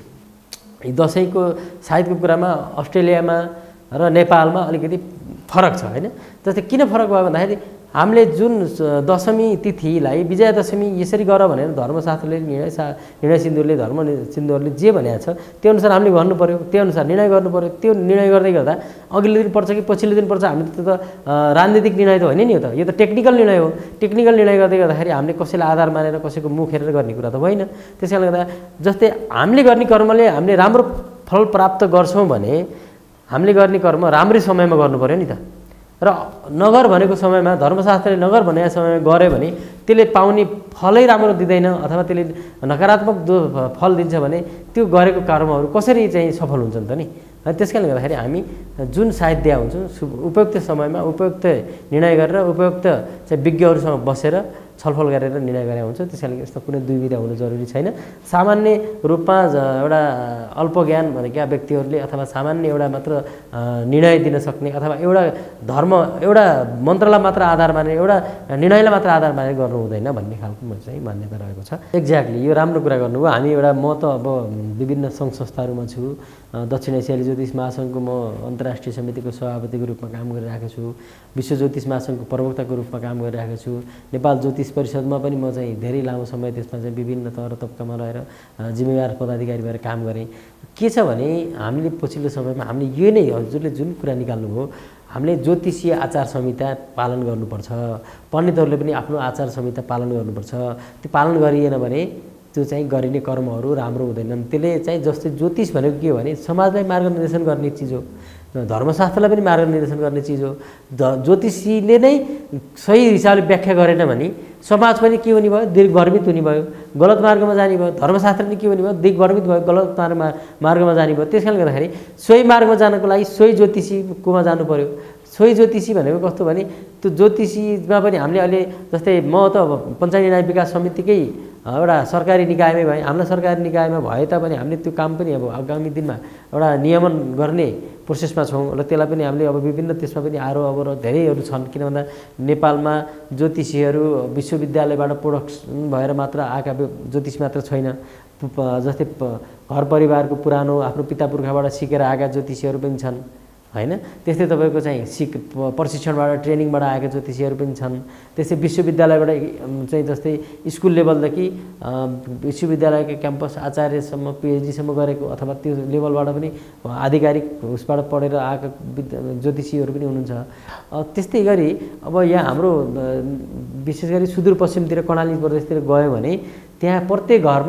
दसैँको सायदको कुरामा अस्ट्रेलियामा र नेपालमा अलिकति फरक छ होइन। जस्तै किन फरक भयो भन्दाखेरि हामीले जुन दशमी तिथिलाई विजयादशमी यसरी गर भनेर धर्मशास्त्रले निर्णय सिन्धुहरूले जे भनेको छ त्यो अनुसार हामीले गर्नु पर्यो, त्यो अनुसार निर्णय गर्नु पर्यो। त्यो निर्णय गर्दै गर्दा अघिल्लो दिन पर्छ कि पछिल्लो दिन पर्छ हामीले त राजनीतिक निर्णय त होइन नि। यो त टेक्निकल निर्णय हो। टेक्निकल निर्णय गर्दै गर्दाखेरि हामीले कसैलाई आधार मानेर कसैको मुख हेरेर गर्ने कुरा त होइन। त्यस कारणले गर्दा जस्तै हामीले गर्ने कर्मले हामीले राम्रो फल प्राप्त गर्छौँ भने हामीले गर्ने कर्म राम्रै समयमा गर्नु पर्यो नि त। र नगर भनेको समयमा धर्मशास्त्रले नगर भनेको समयमा गऱ्यो भने त्यसले पाउने फलै राम्रो दिँदैन अथवा त्यसले नकारात्मक फल दिन्छ भने त्यो गरेको कर्महरू कसरी चाहिँ सफल हुन्छन् त नि। त्यस कारणले गर्दाखेरि हामी जुन साहित्य हुन्छौँ उपयुक्त समयमा उपयुक्त निर्णय गरेर उपयुक्त चाहिँ विज्ञहरूसँग बसेर छलफल गरेर निर्णय गरे हुन्छ। त्यस कारणले यस्तो कुनै दुविधा हुनु जरुरी छैन। सामान्य रूपमा एउटा अल्पज्ञान भनेका व्यक्तिहरूले अथवा सामान्य एउटा मात्र निर्णय दिन सक्ने अथवा एउटा धर्म एउटा मन्त्रलाई मात्र आधार मानेर एउटा निर्णयलाई मात्र आधार मानेर गर्नु हुँदैन भन्ने खालको चाहिँ मान्यता रहेको छ। एक्ज्याक्टली यो राम्रो कुरा गर्नुभयो। हामी म त अब विभिन्न सङ्घ संस्थाहरूमा छु। दक्षिण एसियाली ज्योतिष महासङ्घको म अन्तर्राष्ट्रिय समितिको सभापतिको रूपमा काम गरिरहेको छु। विश्व ज्योतिष महासङ्घको प्रवक्ताको रूपमा काम गरिरहेको छु। नेपाल ज्योतिष परिषदमा पनि म चाहिँ धेरै लामो समय त्यसमा चाहिँ विभिन्न तह र तब्कामा रहेर जिम्मेवार पदाधिकारी भएर काम गरेँ। के छ भने हामीले पछिल्लो समयमा हामीले यो नै हजुरले जुन कुरा निकाल्नुभयो हामीले ज्योतिषीय आचार संहिता पालन गर्नुपर्छ। पण्डितहरूले पनि आफ्नो आचार संहिता पालन गर्नुपर्छ। त्यो पालन गरिएन भने त्यो चाहिँ गरिने कर्महरू राम्रो हुँदैनन्। त्यसले चाहिँ जस्तै ज्योतिष भनेको के हो भने समाजलाई मार्गनिर्देशन गर्ने चिज हो। धर्मशास्त्रलाई पनि मार्गनिर्देशन गर्ने चिज हो। ज्योतिषीले नै सही हिसाबले व्याख्या गरेन भने समाज पनि के हुने भयो दिग्भ्रमित हुने भयो, गलत मार्गमा जाने भयो। धर्मशास्त्रले के हुने भयो दिग्भ्रमित भयो, गलत मार्गमा जाने भयो। त्यस कारणले गर्दाखेरि सोही मार्गमा जानको लागि सोही ज्योतिषीकोमा जानु पर्यो। सोही ज्योतिषी भनेको कस्तो भने त्यो ज्योतिषीमा पनि हामीले अहिले जस्तै म त पञ्चायत निर्णय विकास समितिकै एउटा सरकारी निकायमै भए हामीलाई सरकारी निकायमा भए तापनि हामीले त्यो काम पनि अब आगामी दिनमा एउटा नियमन गर्ने प्रोसेसमा छौँ र त्यसलाई पनि हामीले अब विभिन्न त्यसमा पनि अवरोध धेरैहरू छन्। किन भन्दा नेपालमा ज्योतिषीहरू विश्वविद्यालयबाट प्रोडक्सन भएर मात्र आएका ज्योतिष मात्र छैन। जस्तै घर परिवारको पुरानो आफ्नो पिता पुर्खाबाट सिकेर आएका ज्योतिषीहरू पनि छन् होइन। त्यस्तै तपाईँको चाहिँ प्रशिक्षणबाट ट्रेनिङबाट आएका ज्योतिषीहरू पनि छन्। त्यस्तै विश्वविद्यालयबाट चाहिँ जस्तै स्कुल लेभलदेखि विश्वविद्यालयको क्याम्पस आचार्यसम्म पिएचडीसम्म गरेको अथवा त्यो लेभलबाट पनि आधिकारिक उसबाट पढेर आएका ज्योतिषीहरू पनि हुनुहुन्छ। त्यस्तै गरी अब यहाँ हाम्रो विशेष गरी सुदूरपश्चिमतिर कर्णाली प्रदेशतिर गयो भने त्यहाँ प्रत्येक घरमा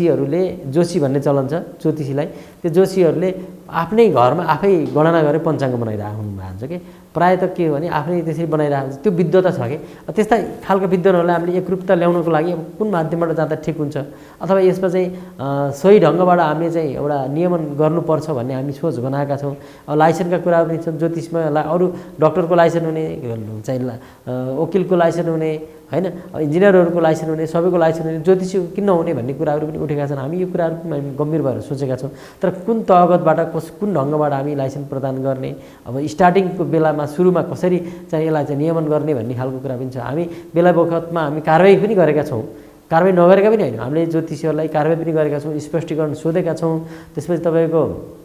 जोशी भन्ने चलन छ ज्योतिषीलाई। त्यो जोशीहरूले आफ्नै घरमा आफै गणना गरेर पञ्चाङ्ग बनाइरहेको हुनुभएको हुन्छ कि प्रायः त के हो भने आफै त्यसरी बनाइरहेको हुन्छ। त्यो विद्वता छ कि त्यस्ता खालका विद्वानहरूलाई हामीले एकरूपता ल्याउनको लागि अब कुन माध्यमबाट जाँदा ठिक हुन्छ अथवा यसमा चाहिँ सही ढङ्गबाट हामीले चाहिँ एउटा नियमन गर्नुपर्छ भन्ने हामी सोच बनाएका छौँ। अब लाइसेन्सका कुराहरू पनि छन्। ज्योतिषमा अरू डक्टरको लाइसेन्स हुने चाहिँ वकिलको लाइसेन्स हुने होइन, इन्जिनियरहरूको लाइसेन्स हुने सबैको लाइसेन्स हुने ज्योतिषी किन नहुने भन्ने कुराहरू पनि उठेका छन्। हामी यो कुराहरू पनि हामी गम्भीर भएर सोचेका छौँ। तर कुन तहगतबाट कुन ढङ्गबाट हामी लाइसेन्स प्रदान गर्ने अब स्टार्टिङको बेलामा सुरुमा कसरी चाहिँ यसलाई चाहिँ नियमन गर्ने भन्ने खालको कुरा पनि छ। हामी बेला बखतमा हामी कारवाही पनि गरेका छौँ। कारवाही नगरेका पनि होइन, हामीले ज्योतिषीहरूलाई कारवाही पनि गरेका छौँ, स्पष्टीकरण सोधेका छौँ। त्यसपछि तपाईँको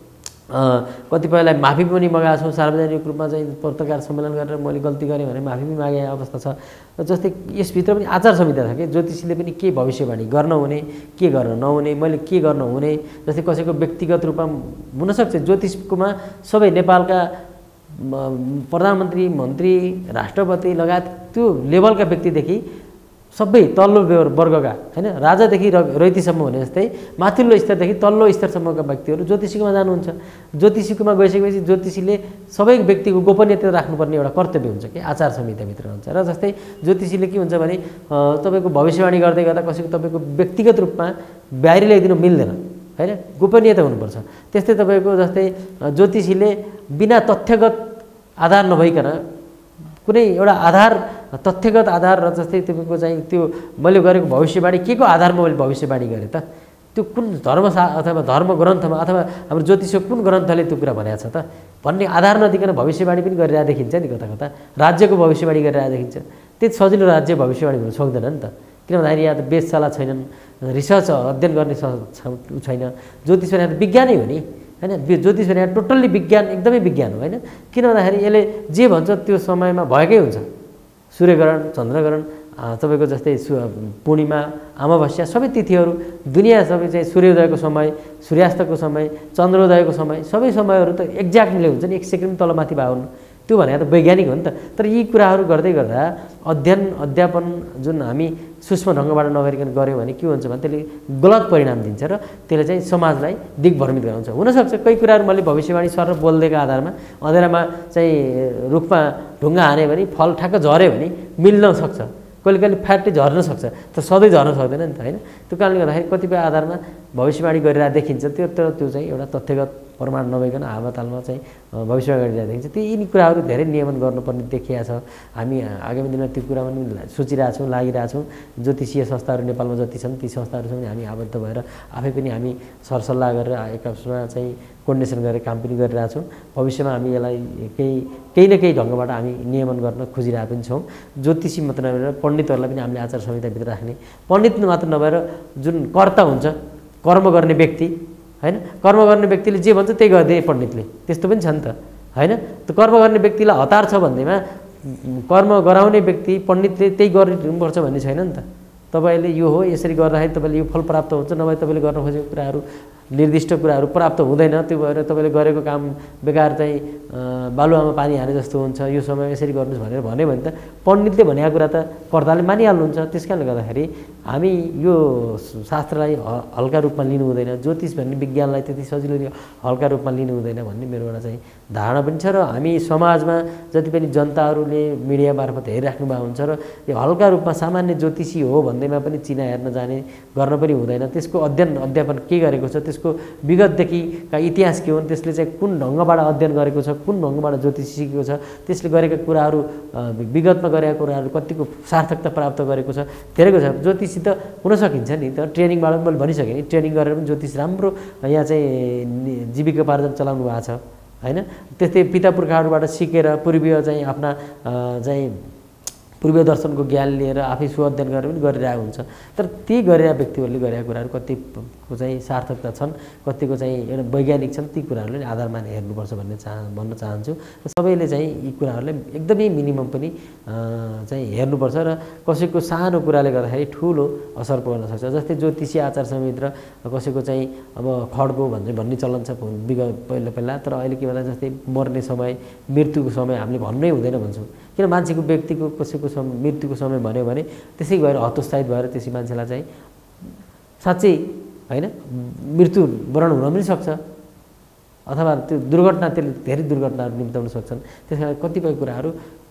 कतिपयलाई माफी पनि मगाएको छौँ। सार्वजनिक रूपमा चाहिँ पत्रकार सम्मेलन गरेर मैले गल्ती गरेँ भने माफी पनि मागे अवस्था छ। जस्तै यसभित्र पनि आचार संहिता छ कि ज्योतिषीले पनि के भविष्यवाणी गर्न हुने के गर्न नहुने, मैले के गर्न हुने। जस्तै कसैको व्यक्तिगत रूपमा हुनसक्छ ज्योतिषकोमा सबै नेपालका प्रधानमन्त्री मन्त्री राष्ट्रपति लगायत त्यो लेभलका व्यक्तिदेखि सबै तल्लो वर्गका हैन राजादेखि रैतीसम्म हुने जस्तै माथिल्लो स्तरदेखि तल्लो स्तरसम्मका व्यक्तिहरू ज्योतिषीकोमा जानुहुन्छ। ज्योतिषीकोमा गइसकेपछि ज्योतिषीले सबै व्यक्तिको गोपनीयता राख्नुपर्ने एउटा कर्तव्य हुन्छ कि आचार संहिताभित्र हुन्छ। र जस्तै ज्योतिषीले के हुन्छ भने तपाईँको भविष्यवाणी गर्दै गर्दा कसैको तपाईँको व्यक्तिगत रूपमा बाहिर ल्याइदिनु मिल्दैन हैन, गोपनीयता हुनुपर्छ। त्यस्तै तपाईँको जस्तै ज्योतिषीले बिना तथ्यगत आधार नभइकन कुनै एउटा आधार तथ्यगत आधार र जस्तै तपाईँको चाहिँ त्यो मैले गरेको भविष्यवाणी के को आधारमा मैले भविष्यवाणी गरेँ त, त्यो कुन अथवा धर्म ग्रन्थमा अथवा हाम्रो ज्योतिषको कुन ग्रन्थले त्यो कुरा भनेको छ त भन्ने आधार नदिकन भविष्यवाणी पनि गरिरहेको देखिन्छ नि। कता कता राज्यको भविष्यवाणी गरिरहेको देखिन्छ। त्यति सजिलो राज्य भविष्यवाणी हुन सक्दैन नि त, किन भन्दाखेरि यहाँ त वेधशाला छैनन्, रिसर्च अध्ययन गर्ने छैन। ज्योतिष भने त विज्ञानै हो नि हैन, ज्योतिष भने टोटल्ली विज्ञान, एकदमै विज्ञान हो हैन। किन भन्दाखेरि यसले जे भन्छ त्यो समयमा भएकै हुन्छ। सूर्यग्रहण, चन्द्रग्रहण, तपाईँको जस्तै पूर्णिमा, अमावस्या सबै तिथिहरू, दुनियाँ सबै चाहिँ सूर्योदयको समय, सूर्यास्तको समय, चन्द्रोदयको समय, सबै समयहरू त एक्ज्याक्टली हुन्छ नि, एक सेकेन्ड तलमाथि भए हुनु। त्यो भने त वैज्ञानिक हो नि त। तर यी कुराहरू गर्दै गर्दा अध्ययन अध्यापन जुन हामी सूक्ष्म ढङ्गबाट नगरिकन गऱ्यौँ भने के हुन्छ भने त्यसले गलत परिणाम दिन्छ र त्यसले चाहिँ समाजलाई दिग्भ्रमित गराउँछ। हुनसक्छ कोही कुराहरू मैले भविष्यवाणी सर बोलिदिएको आधारमा अँधेरामा चाहिँ रुखमा ढुङ्गा हान्यो भने फल ठ्याक्क झऱ्यो भने मिल्न सक्छ, कहिले कहिले फ्याट्टै झर्न सक्छ, तर सधैँ झर्न सक्दैन नि त हैन। त्यो कारणले गर्दाखेरि कतिपय आधारमा भविष्यवाणी गरिरहेको देखिन्छ, त्यो चाहिँ एउटा तथ्यगत प्रमाण नभइकन हावातालमा चाहिँ भविष्यवाणी गरिरहेको देखिन्छ। ती यिनी कुराहरू धेरै नियमन गर्नुपर्ने देखिएको छ। हामी आगामी दिनमा त्यो कुरामा पनि सोचिरहेछौँ, लागिरहेछौँ। ज्योतिषीय संस्थाहरू नेपालमा जति छन् ती संस्थाहरूसँग हामी आबद्ध भएर आफै पनि हामी सरसल्लाह गरेर एक आपसमा चाहिँ कोर्डिनेसन गरेर काम पनि गरिरहेछौँ। भविष्यमा हामी यसलाई केही न केही ढङ्गबाट हामी नियमन गर्न खोजिरहेको पनि छौँ। ज्योतिषी मात्र नभएर पण्डितहरूलाई पनि हामीले आचार संहिताभित्र राख्ने, पण्डित मात्र नभएर जुन कर्ता हुन्छ, कर्म गर्ने व्यक्ति हैन, कर्म गर्ने व्यक्तिले जे भन्छ त्यही गरिदिए पण्डितले, त्यस्तो पनि छ नि त हैन। त्यो कर्म गर्ने व्यक्तिलाई हतार छ भन्दैमा कर्म गराउने व्यक्ति पण्डितले त्यही गर्नुपर्छ भन्ने छैन नि त। तपाईँले यो हो, यसरी गर्दाखेरि तपाईँले यो फल प्राप्त हुन्छ, नभए तपाईँले गर्न खोजेको कुराहरू निर्दिष्ट कुराहरू प्राप्त हुँदैन। त्यो भएर तपाईँले गरेको काम बेकार चाहिँ बालुवामा पानी हाने जस्तो हुन्छ, यो समय यसरी गर्नुहोस् भनेर भन्यो भने त पण्डितले भनेको कुरा त कर्ताले मानिहाल्नुहुन्छ। त्यस कारणले गर्दाखेरि हामी यो शास्त्रलाई हल्का रूपमा लिनु हुँदैन, ज्योतिष भन्ने विज्ञानलाई त्यति सजिलो हल्का रूपमा लिनु हुँदैन भन्ने मेरो एउटा चाहिँ धारणा पनि छ। र हामी समाजमा जति पनि जनताहरूले मिडिया मार्फत हेरिराख्नु भएको हुन्छ र यो हल्का रूपमा सामान्य ज्योतिषी हो भन्दैमा पनि चिना हेर्न जाने गर्न पनि हुँदैन। त्यसको अध्ययन अध्यापन के गरेको छ, त्यसको विगतदेखिका इतिहास के हुन्, त्यसले चाहिँ कुन ढङ्गबाट अध्ययन गरेको छ, कुन ढङ्गबाट ज्योतिष सिकेको छ, त्यसले गरेका कुराहरू विगतमा गरेका कुराहरू कतिको सार्थकता प्राप्त गरेको छ, धेरैको छ। ज्योतिषी त हुन सकिन्छ नि त, ट्रेनिङबाट पनि मैले भनिसकेँ नि, ट्रेनिङ गरेर पनि ज्योतिष राम्रो यहाँ चाहिँ जीविकोपार्जन चलाउनु भएको छ हैन। त्यस्तै पिता पुर्खाहरूबाट सिकेर पूर्वीय चाहिँ आफ्ना चाहिँ पूर्वीय दर्शनको ज्ञान लिएर आफै सुअध्ययन गरेर पनि गरिरहेको हुन्छ। तर ती गरिरहेका व्यक्तिहरूले गरेका कुराहरू कतिको चाहिँ सार्थकता छन्, कतिको चाहिँ एउटा वैज्ञानिक छन्, ती कुराहरूले आधार मानेर हेर्नुपर्छ भन्न चाहन्छु। सबैले चाहिँ यी कुराहरूलाई एकदमै मिनिमम पनि चाहिँ हेर्नुपर्छ र कसैको सानो कुराले गर्दाखेरि ठुलो असर पर्न सक्छ। जस्तै ज्योतिषी आचार संहिता कसैको चाहिँ अब खड्को भन्ने चलन छ पहिला, तर अहिले के भन्दा जस्तै मर्ने समय, मृत्युको समय हामीले भन्नै हुँदैन भन्छौँ। किन मान्छेको व्यक्तिको कसैको मृत्युको समय भन्यो भने त्यसै गएर हतोत्साहित भएर त्यसै मान्छेलाई चाहिँ साँच्चै हैन मृत्युवरण हुन पनि सक्छ, अथवा त्यो दुर्घटना, त्यसले धेरै दुर्घटनाहरू निम्ताउन सक्छन्। त्यस कारण कतिपय कुराहरू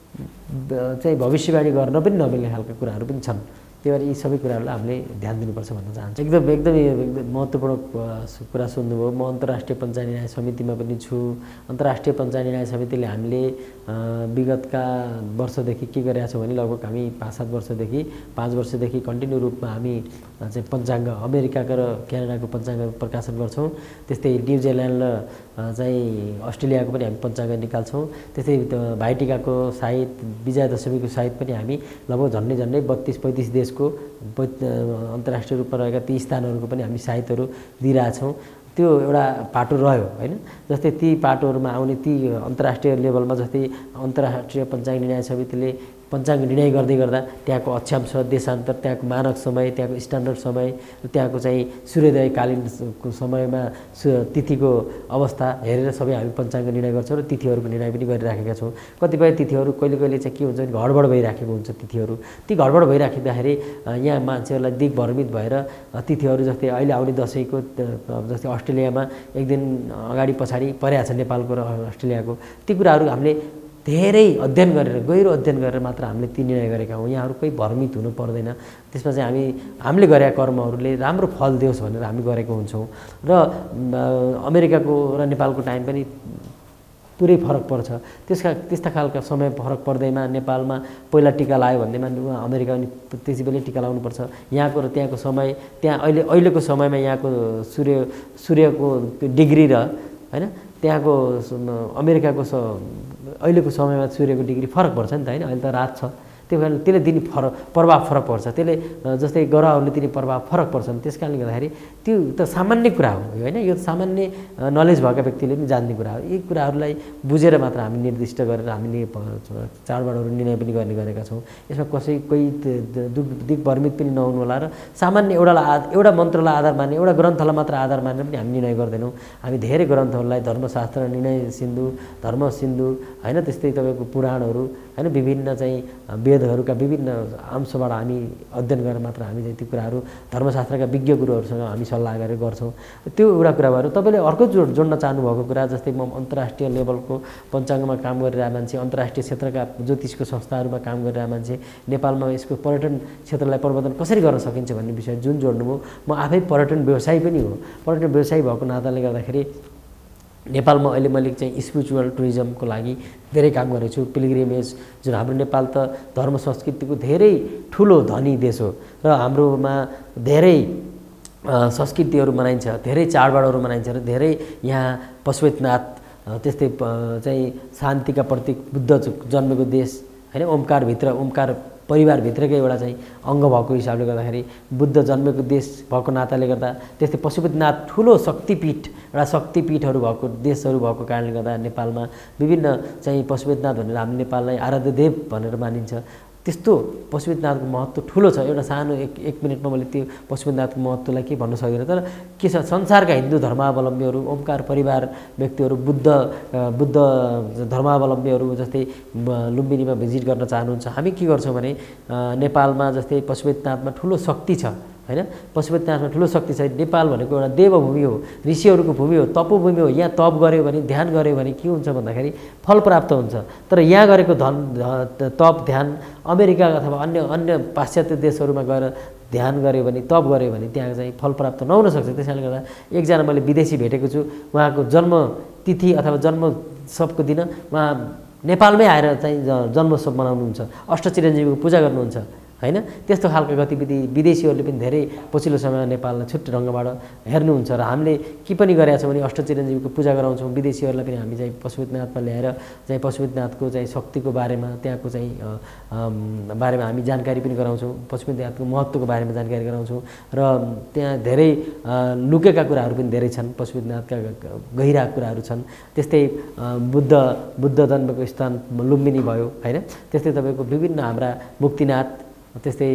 चाहिँ भविष्यवाणी गर्न पनि नमिल्ने खालका कुराहरू पनि छन्। त्यही भएर यी सबै कुराहरूलाई हामीले ध्यान दिनुपर्छ भन्न चाहन्छु। एकदमै महत्त्वपूर्ण कुरा सुन्नुभयो। म अन्तर्राष्ट्रिय पञ्चाङ्ग न्याय समितिमा पनि छु। अन्तर्राष्ट्रिय पञ्चाङ्ग न्याय समितिले हामीले विगतका वर्षदेखि के गरेका छौँ भने लगभग हामी 5-7 वर्षदेखि 5 वर्षदेखि कन्टिन्यू रूपमा हामी चाहिँ पञ्चाङ्ग अमेरिकाको र क्यानाडाको पञ्चाङ्ग प्रकाशन गर्छौँ। त्यस्तै न्युजिल्यान्ड र चाहिँ अस्ट्रेलियाको पनि हामी पञ्चाङ्ग निकाल्छौँ। त्यस्तै भाइटिकाको साहित, विजया दशमीको साहित पनि हामी लगभग झन्डै 32-35 देशको अन्तर्राष्ट्रिय रूपमा रहेका ती स्थानहरूको पनि हामी साहित्यहरू दिइरहेछौँ। त्यो एउटा पाटो रह्यो हैन। जस्तै ती पाटोहरूमा आउने ती अन्तर्राष्ट्रिय लेभलमा जस्तै अन्तर्राष्ट्रिय पञ्चाङ्ग न्याय समितिले पञ्चाङ्ग निर्णय गर्दै गर्दा त्यहाँको अक्षांश, देशान्तर, त्यहाँको मानक समय, त्यहाँको स्ट्यान्डर्ड समय, त्यहाँको चाहिँ सूर्योदयकालीनको समयमा तिथिको अवस्था हेरेर सबै हामी पञ्चाङ्ग निर्णय गर्छौँ र तिथिहरूको निर्णय पनि गरिराखेका छौँ। कतिपय तिथिहरू कहिले कहिले चाहिँ के हुन्छ भने गडबड भइराखेको हुन्छ तिथिहरू। ती गडबड भइराख्दाखेरि यहाँ मान्छेहरूलाई दिग्भ्रमित भएर तिथिहरू जस्तै अहिले आउने दसैँको जस्तै अस्ट्रेलियामा एक दिन अगाडि पछाडि परिहाल्छ नेपालको र अस्ट्रेलियाको, ती कुराहरू हामीले धेरै अध्ययन गरेर गहिरो अध्ययन गरेर मात्र हामीले ती निर्णय गरेका हौँ। यहाँहरू कोही भ्रमित हुनु पर्दैन। त्यसमा चाहिँ हामीले गरेका कर्महरूले राम्रो फल दियोस् भनेर हामी गरेको हुन्छौँ। र अमेरिकाको र नेपालको टाइम पनि पुरै फरक पर्छ। त्यस्ता खालका समय फरक पर्दैमा नेपालमा पहिला टिका लायो भन्दैमा अमेरिका पनि त्यसै बेलै टिका लाउनुपर्छ। यहाँको र त्यहाँको समय, त्यहाँ अहिलेको समयमा यहाँको सूर्यको डिग्री र हैन त्यहाँको अमेरिकाको अहिलेको समयमा सूर्यको डिग्री फरक पर्छ नि त हैन। अहिले त रात छ, त्यो कारण त्यसले दिने प्रभाव फरक पर्छ। त्यसले जस्तै ग्रहहरूले दिने प्रभाव फरक पर्छन्। त्यस कारणले गर्दाखेरि त्यो त सामान्य कुरा हो होइन। यो सामान्य नलेज भएका व्यक्तिले पनि जान्ने कुरा हो। यी कुराहरूलाई बुझेर मात्र हामी निर्दिष्ट गरेर हामीले चाडबाडहरू निर्णय पनि गर्ने गरेका छौँ। यसमा कोही दिग्भ्रमित पनि नहुनु होला र सामान्य एउटा मन्त्रलाई आधार मान्ने, एउटा ग्रन्थलाई मात्र आधार मानेर पनि हामी निर्णय गर्दैनौँ। हामी धेरै ग्रन्थहरूलाई धर्मशास्त्र, निर्णय सिन्धु, धर्म सिन्धु होइन, त्यस्तै तपाईँको पुराणहरू होइन, विभिन्न चाहिँ वेदहरूका विभिन्न अंशबाट हामी अध्ययन गरेर मात्र हामी चाहिँ ती कुराहरू धर्मशास्त्रका विज्ञ गुरुहरूसँग हामी सल्लाह गरेर गर्छौँ। त्यो एउटा कुरा भयो। तपाईँले अर्को जोड्न चाहनुभएको कुरा जस्तै म अन्तर्राष्ट्रिय लेभलको पञ्चाङ्गमा काम गरिरहेको मान्छे, अन्तर्राष्ट्रिय क्षेत्रका ज्योतिषको संस्थाहरूमा काम गरिरहेको मान्छे, नेपालमा यसको पर्यटन क्षेत्रलाई प्रबन्धन कसरी गर्न सकिन्छ भन्ने विषय जुन जोड्नुभयो। म आफै पर्यटन व्यवसायी पनि हो। पर्यटन व्यवसायी भएको नाताले गर्दाखेरि नेपालमा अहिले मैले चाहिँ स्पिरिचुअल टुरिज्मको लागि धेरै काम गरेको छु। पिलग्रिमेज जुन हाम्रो नेपाल त धर्म संस्कृतिको धेरै ठुलो धनी देश हो र हाम्रोमा धेरै संस्कृतिहरू मनाइन्छ, धेरै चाडबाडहरू मनाइन्छ र धेरै यहाँ पशुपतिनाथ त्यस्तै चाहिँ शान्तिका प्रतीक बुद्ध जन्मेको देश होइन, ओमकार परिवारभित्रकै एउटा चाहिँ अङ्ग भएको हिसाबले गर्दाखेरि बुद्ध जन्मेको देश भएको नाताले गर्दा, त्यस्तै पशुपतिनाथ ठुलो शक्तिपीठ, एउटा शक्तिपीठहरू भएको देशहरू भएको कारणले गर्दा नेपालमा विभिन्न चाहिँ पशुपतिनाथ भनेर हामी नेपाललाई आराध्य देव भनेर मानिन्छ। त्यस्तो पशुपतिनाथको महत्त्व ठुलो छ। एउटा सानो एक मिनटमा मैले त्यो पशुपतिनाथको महत्त्वलाई के भन्न सक्दिनँ, तर के छ संसारका हिन्दू धर्मावलम्बीहरू, ओमकार परिवार व्यक्तिहरू, बुद्ध धर्मावलम्बीहरू जस्तै लुम्बिनीमा भिजिट गर्न चाहनुहुन्छ, हामी के गर्छौँ भने नेपालमा जस्तै पशुपतिनाथमा ठुलो शक्ति छ होइन, पशुपतिनाथमा ठुलो शक्ति छ। नेपाल भनेको एउटा देवभूमि हो, ऋषिहरूको भूमि हो, तपोभूमि हो। यहाँ तप गऱ्यो भने, ध्यान गऱ्यो भने के हुन्छ भन्दाखेरि फल प्राप्त हुन्छ। तर यहाँ गरेको तप ध्यान अमेरिका अथवा अन्य पाश्चात्य देशहरूमा गएर ध्यान गऱ्यो भने, तप गऱ्यो भने त्यहाँ चाहिँ फल प्राप्त नहुन सक्छ। त्यसैले गर्दा एकजना मैले विदेशी भेटेको छु, उहाँको जन्म तिथि अथवा जन्मोत्सवको दिन उहाँ नेपालमै आएर चाहिँ जन्मोत्सव मनाउनुहुन्छ, अष्टचिरञ्जीवीको पूजा गर्नुहुन्छ होइन। त्यस्तो खालको गतिविधि विदेशीहरूले पनि धेरै पछिल्लो समयमा नेपाललाई छुट्टै ढङ्गबाट हेर्नुहुन्छ र हामीले के पनि गरेका छौँ भने अष्टचिरञ्जीवीको पूजा गराउँछौँ। विदेशीहरूलाई पनि हामी चाहिँ पशुपतिनाथमा ल्याएर चाहिँ पशुपतिनाथको चाहिँ शक्तिको बारेमा, त्यहाँको चाहिँ बारेमा हामी जानकारी पनि गराउँछौँ, पशुपतिनाथको महत्त्वको बारेमा जानकारी गराउँछौँ र त्यहाँ धेरै लुकेका कुराहरू पनि धेरै छन्, पशुपतिनाथका गहिरा कुराहरू छन्। त्यस्तै बुद्ध जन्मेको स्थान लुम्बिनी भयो होइन, त्यस्तै तपाईँको विभिन्न हाम्रा मुक्तिनाथ, त्यस्तै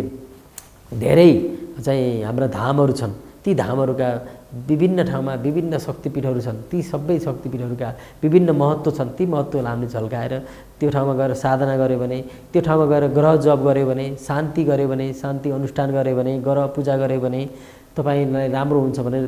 धेरै चाहिँ हाम्रा धामहरू छन्। ती धामहरूका विभिन्न ठाउँमा विभिन्न शक्तिपीठहरू छन्। ती सबै शक्तिपीठहरूका विभिन्न महत्त्व छन्। ती महत्त्वलाई हामीले झल्काएर त्यो ठाउँमा गएर साधना गऱ्यो भने, त्यो ठाउँमा गएर ग्रह जप गऱ्यो भने, शान्ति गऱ्यो भने, शान्ति अनुष्ठान गऱ्यो भने, ग्रह पूजा गऱ्यो भने तपाईँलाई राम्रो हुन्छ भनेर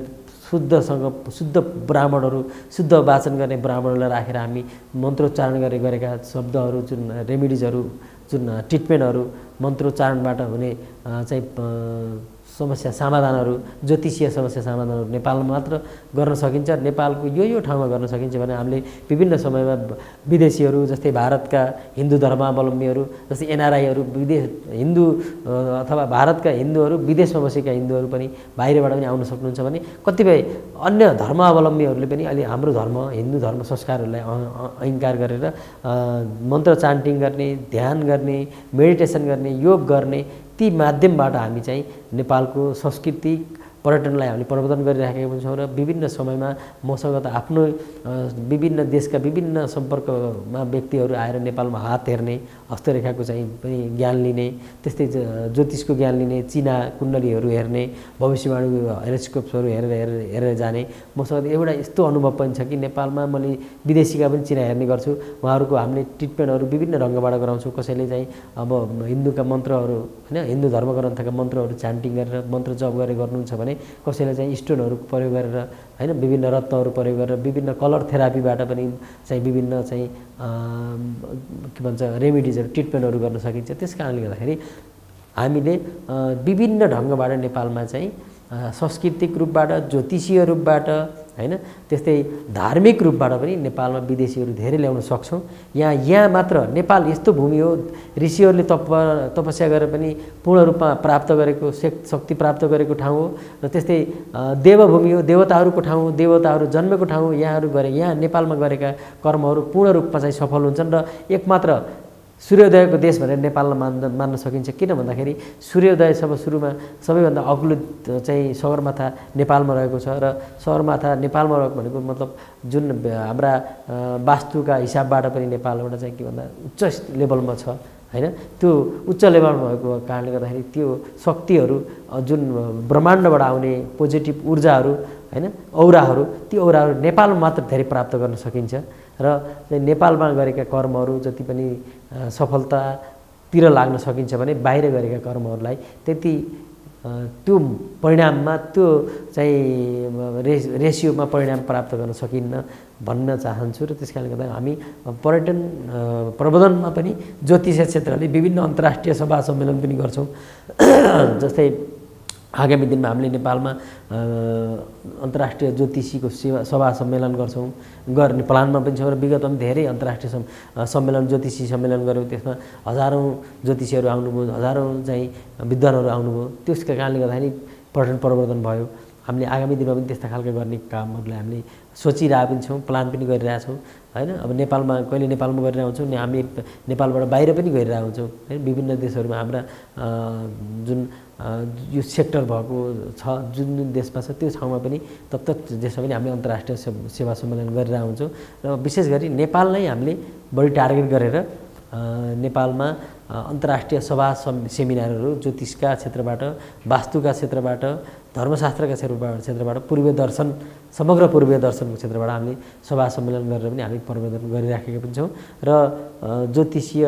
शुद्ध ब्राह्मणहरू, शुद्ध वाचन गर्ने ब्राह्मणहरूलाई राखेर हामी मन्त्रोच्चारण गरेका शब्दहरू, जुन रेमिडिजहरू, जुन ट्रिटमेन्टहरू, मन्त्रोच्चारणबाट हुने चाहिँ समस्या समाधानहरू, ज्योतिषीय समस्या समाधानहरू नेपालमा मात्र गर्न सकिन्छ। नेपालको यो ठाउँमा गर्न सकिन्छ भने हामीले विभिन्न समयमा विदेशीहरू जस्तै भारतका हिन्दू धर्मावलम्बीहरू जस्तै एनआरआईहरू, हिन्दू अथवा भारतका हिन्दूहरू, विदेशमा बसेका हिन्दूहरू पनि बाहिरबाट पनि आउन सक्नुहुन्छ भने कतिपय अन्य धर्मावलम्बीहरूले पनि अहिले हाम्रो धर्म, हिन्दू धर्म संस्कारहरूलाई अहङ्कार गरेर मन्त्र चान्टिङ गर्ने, ध्यान गर्ने, मेडिटेसन गर्ने, योग गर्ने, ती माध्यमबाट हामी चाहिँ नेपालको संस्कृति पर्यटनलाई हामीले प्रवर्धन गरिराखेका पनि छौँ र विभिन्न समयमा मसँग त आफ्नो विभिन्न देशका विभिन्न सम्पर्कमा व्यक्तिहरू आएर नेपालमा हात हेर्ने, हस्तरेखाको चाहिँ पनि ज्ञान लिने, त्यस्तै ज्योतिषको ज्ञान लिने, चिना कुण्डलीहरू हेर्ने, भविष्यवाणी हेरोस्कोप्सहरू हेरेर जाने। मसँग एउटा यस्तो अनुभव पनि छ कि नेपालमा मैले विदेशीका पनि चिना हेर्ने गर्छु। उहाँहरूको हामीले ट्रिटमेन्टहरू विभिन्न ढङ्गबाट गराउँछौँ। कसैले चाहिँ अब हिन्दूका मन्त्रहरू होइन, हिन्दू धर्मग्रन्थका मन्त्रहरू च्यान्टिङ गरेर मन्त्र जप गरेर गर्नुहुन्छ भने कसैले चाहिँ स्टोनहरू प्रयोग गरेर होइन, विभिन्न रत्नहरू प्रयोग गरेर विभिन्न कलर थेरापीबाट पनि चाहिँ विभिन्न चाहिँ के भन्छ रेमिडिजहरू ट्रिटमेन्टहरू गर्न सकिन्छ। त्यस कारणले गर्दाखेरि हामीले विभिन्न ढङ्गबाट नेपालमा चाहिँ सांस्कृतिक रूपबाट, ज्योतिषीय रूपबाट होइन, त्यस्तै धार्मिक रूपबाट पनि नेपालमा विदेशीहरू धेरै ल्याउन सक्छौँ। यहाँ मात्र नेपाल यस्तो भूमि हो, ऋषिहरूले तपस्या गरेर पनि पूर्ण रूपमा प्राप्त गरेको शक्ति प्राप्त गरेको ठाउँ हो र त्यस्तै देवभूमि हो, देवताहरूको ठाउँ हो, देवताहरू जन्मेको ठाउँ हो। यहाँ नेपालमा गरेका कर्महरू पूर्ण रूपमा चाहिँ सफल हुन्छन् र एकमात्र सूर्योदयको देश भनेर नेपाललाई मान्न सकिन्छ। किन भन्दाखेरि सूर्योदय सुरुमा सबैभन्दा अग्लो चाहिँ सगरमाथा नेपालमा रहेको छ र सगरमाथा नेपालमा रहेको भनेको मतलब जुन हाम्रा वास्तुका हिसाबबाट पनि नेपालबाट चाहिँ के भन्दा उच्च लेभलमा छ होइन। त्यो उच्च लेभलमा भएको कारणले गर्दाखेरि त्यो शक्तिहरू जुन ब्रह्माण्डबाट आउने पोजिटिभ ऊर्जाहरू होइन, औराहरू, ती औराहरू नेपालमा मात्र धेरै प्राप्त गर्न सकिन्छ र नेपालमा गरेका कर्महरू जति पनि सफलतातिर लाग्न सकिन्छ भने बाहिर गरेका कर्महरूलाई त्यति त्यो परिणाममा त्यो चाहिँ रेसियोमा परिणाम प्राप्त गर्न सकिन्न भन्न चाहन्छु। र त्यसकारणले गर्दा हामी पर्यटन प्रवर्धनमा पनि ज्योतिष क्षेत्रले विभिन्न अन्तर्राष्ट्रिय सभा सम्मेलन पनि गर्छौँ। जस्तै आगामी दिनमा हामीले नेपालमा अन्तर्राष्ट्रिय ज्योतिषीको सभा सम्मेलन गर्ने प्लानमा पनि छौँ र विगतमा धेरै अन्तर्राष्ट्रिय सम्मेलन ज्योतिषी सम्मेलन गऱ्यौँ। त्यसमा हजारौँ ज्योतिषीहरू आउनुभयो, हजारौँ चाहिँ विद्वानहरू आउनुभयो। त्यसका कारणले गर्दाखेरि पर्यटन प्रवर्धन भयो। हामीले आगामी दिनमा पनि त्यस्ता खालका गर्ने कामहरूलाई हामीले सोचिरहेको पनि छौँ, प्लान पनि गरिरहेछौँ होइन। अब नेपालमा कहिले नेपालमा गरिरहेको हुन्छौँ नि, हामी नेपालबाट बाहिर पनि गइरहेको हुन्छौँ होइन। विभिन्न देशहरूमा हाम्रा जुन यो सेक्टर भएको छ, जुन देशमा छ त्यो ठाउँमा पनि तत्त देशमा पनि हामीले अन्तर्राष्ट्रिय सेवा सम्मेलन गरिरहेको हुन्छौँ। र विशेष गरी नेपाललाई हामीले बढी टार्गेट गरेर नेपालमा अन्तर्राष्ट्रिय सभा सेमिनारहरू ज्योतिषका क्षेत्रबाट, वास्तुका क्षेत्रबाट, धर्मशास्त्रका क्षेत्रबाट, पूर्वीय दर्शन, समग्र पूर्वीय दर्शनको क्षेत्रबाट हामीले सभा सम्मेलन गरेर पनि हामी प्रवर्धन गरिराखेका पनि छौँ। र ज्योतिषीय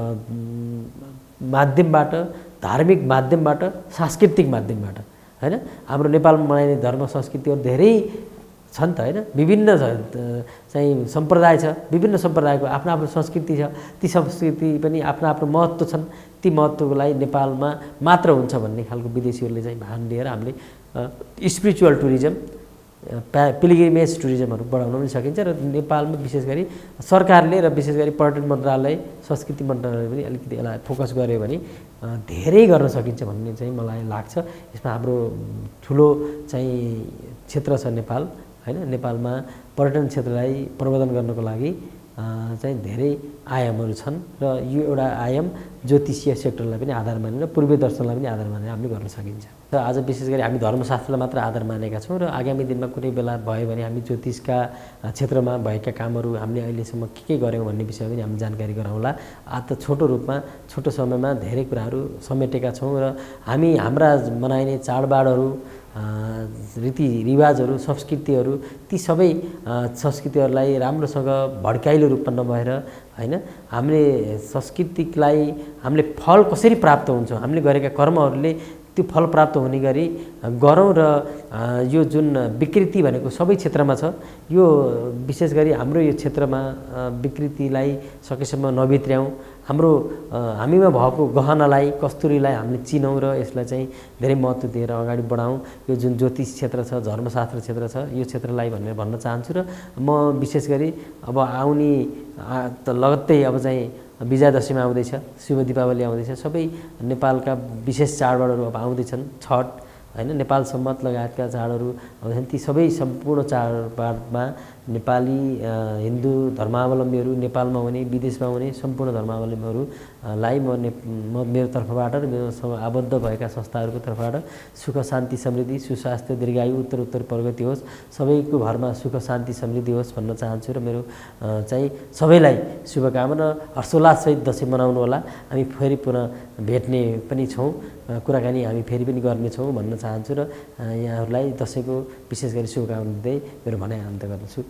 माध्यमबाट, धार्मिक माध्यमबाट, सांस्कृतिक माध्यमबाट होइन, हाम्रो नेपालमा मनाइने धर्म संस्कृतिहरू धेरै छन् त होइन। विभिन्न चाहिँ सम्प्रदाय छ, विभिन्न सम्प्रदायको आफ्नो आफ्नो संस्कृति छ। ती संस्कृति पनि आफ्नो आफ्नो महत्त्व छन्। ती महत्त्वलाई नेपालमा मात्र हुन्छ भन्ने खालको विदेशीहरूले चाहिँ भान लिएर हामीले स्पिरिचुअल टुरिज्म, पिलग्रिमेज टुरिज्महरू बढाउन पनि सकिन्छ। र नेपालमा विशेष गरी सरकारले र विशेष गरी पर्यटन मन्त्रालय, संस्कृति मन्त्रालयले पनि अलिकति यसलाई फोकस गर्यो भने धेरै गर्न सकिन्छ भन्ने चाहिँ मलाई लाग्छ। यसमा हाम्रो ठुलो चाहिँ क्षेत्र छ नेपाल होइन। नेपालमा पर्यटन क्षेत्रलाई प्रवर्धन गर्नको लागि चाहिँ धेरै आयामहरू छन् र यो एउटा आयाम ज्योतिषीय सेक्टरलाई पनि आधार मानेर, पूर्वीय दर्शनलाई पनि आधार मानेर हामीले गर्न सकिन्छ। र आज विशेष गरी हामी धर्मशास्त्रलाई मात्र आधार मानेका छौँ र आगामी दिनमा कुनै बेला भयो भने हामी ज्योतिषका क्षेत्रमा भएका कामहरू हामीले अहिलेसम्म के गऱ्यौँ भन्ने विषयमा पनि हामी जानकारी गराउँला। आज त छोटो रूपमा, छोटो समयमा धेरै कुराहरू समेटेका छौँ र हामी हाम्रा मनाइने चाडबाडहरू, रीतिरिवाजहरू, संस्कृतिहरू, ती सबै संस्कृतिहरूलाई राम्रोसँग भड्काइलो रूपमा नभएर होइन, हामीले संस्कृतिलाई हामीले फल कसरी प्राप्त हुन्छ, हामीले गरेका कर्महरूले त्यो फल प्राप्त हुने गरी गरौँ। र यो जुन विकृति भनेको सबै क्षेत्रमा छ, यो विशेष गरी हाम्रो यो क्षेत्रमा विकृतिलाई सकेसम्म नभित्र्याउँ। हाम्रो हामीमा भएको गहनालाई, कस्तुरीलाई हामीले चिनौँ र यसलाई चाहिँ धेरै महत्त्व दिएर अगाडि बढाउँ। यो जुन ज्योतिष क्षेत्र छ, धर्मशास्त्र क्षेत्र छ, यो क्षेत्रलाई भनेर भन्न चाहन्छु। र म विशेष गरी अब आउने त लगत्तै अब चाहिँ विजयादशमी आउँदैछ, शुभ दीपावली आउँदैछ, सबै नेपालका विशेष चाडबाडहरू अब आउँदैछन्। छठ होइन, नेपाल सम्मत लगायतका चाडहरू आउँदैछन्। ती सबै सम्पूर्ण चाडबाडमा नेपाली हिन्दू धर्मावलम्बीहरू नेपालमा हुने विदेशमा हुने सम्पूर्ण धर्मावलम्बीहरूलाई म मेरो तर्फबाट र मेरोसँग आबद्ध भएका संस्थाहरूको तर्फबाट सुख शान्ति समृद्धि सुस्वास्थ्य दीर्घायु उत्तर प्रगति होस्, सबैको घरमा सुख शान्ति समृद्धि होस् भन्न चाहन्छु र मेरो चाहिँ सबैलाई शुभकामना। हर्षोल्लाससहित दसैँ मनाउनु होला। हामी फेरि पुनः भेट्ने पनि छौँ, कुराकानी हामी फेरि पनि गर्नेछौँ भन्न चाहन्छु र यहाँहरूलाई दसैँको विशेष गरी शुभकामना दिँदै मेरो भनाइ अन्त्य गर्दछु।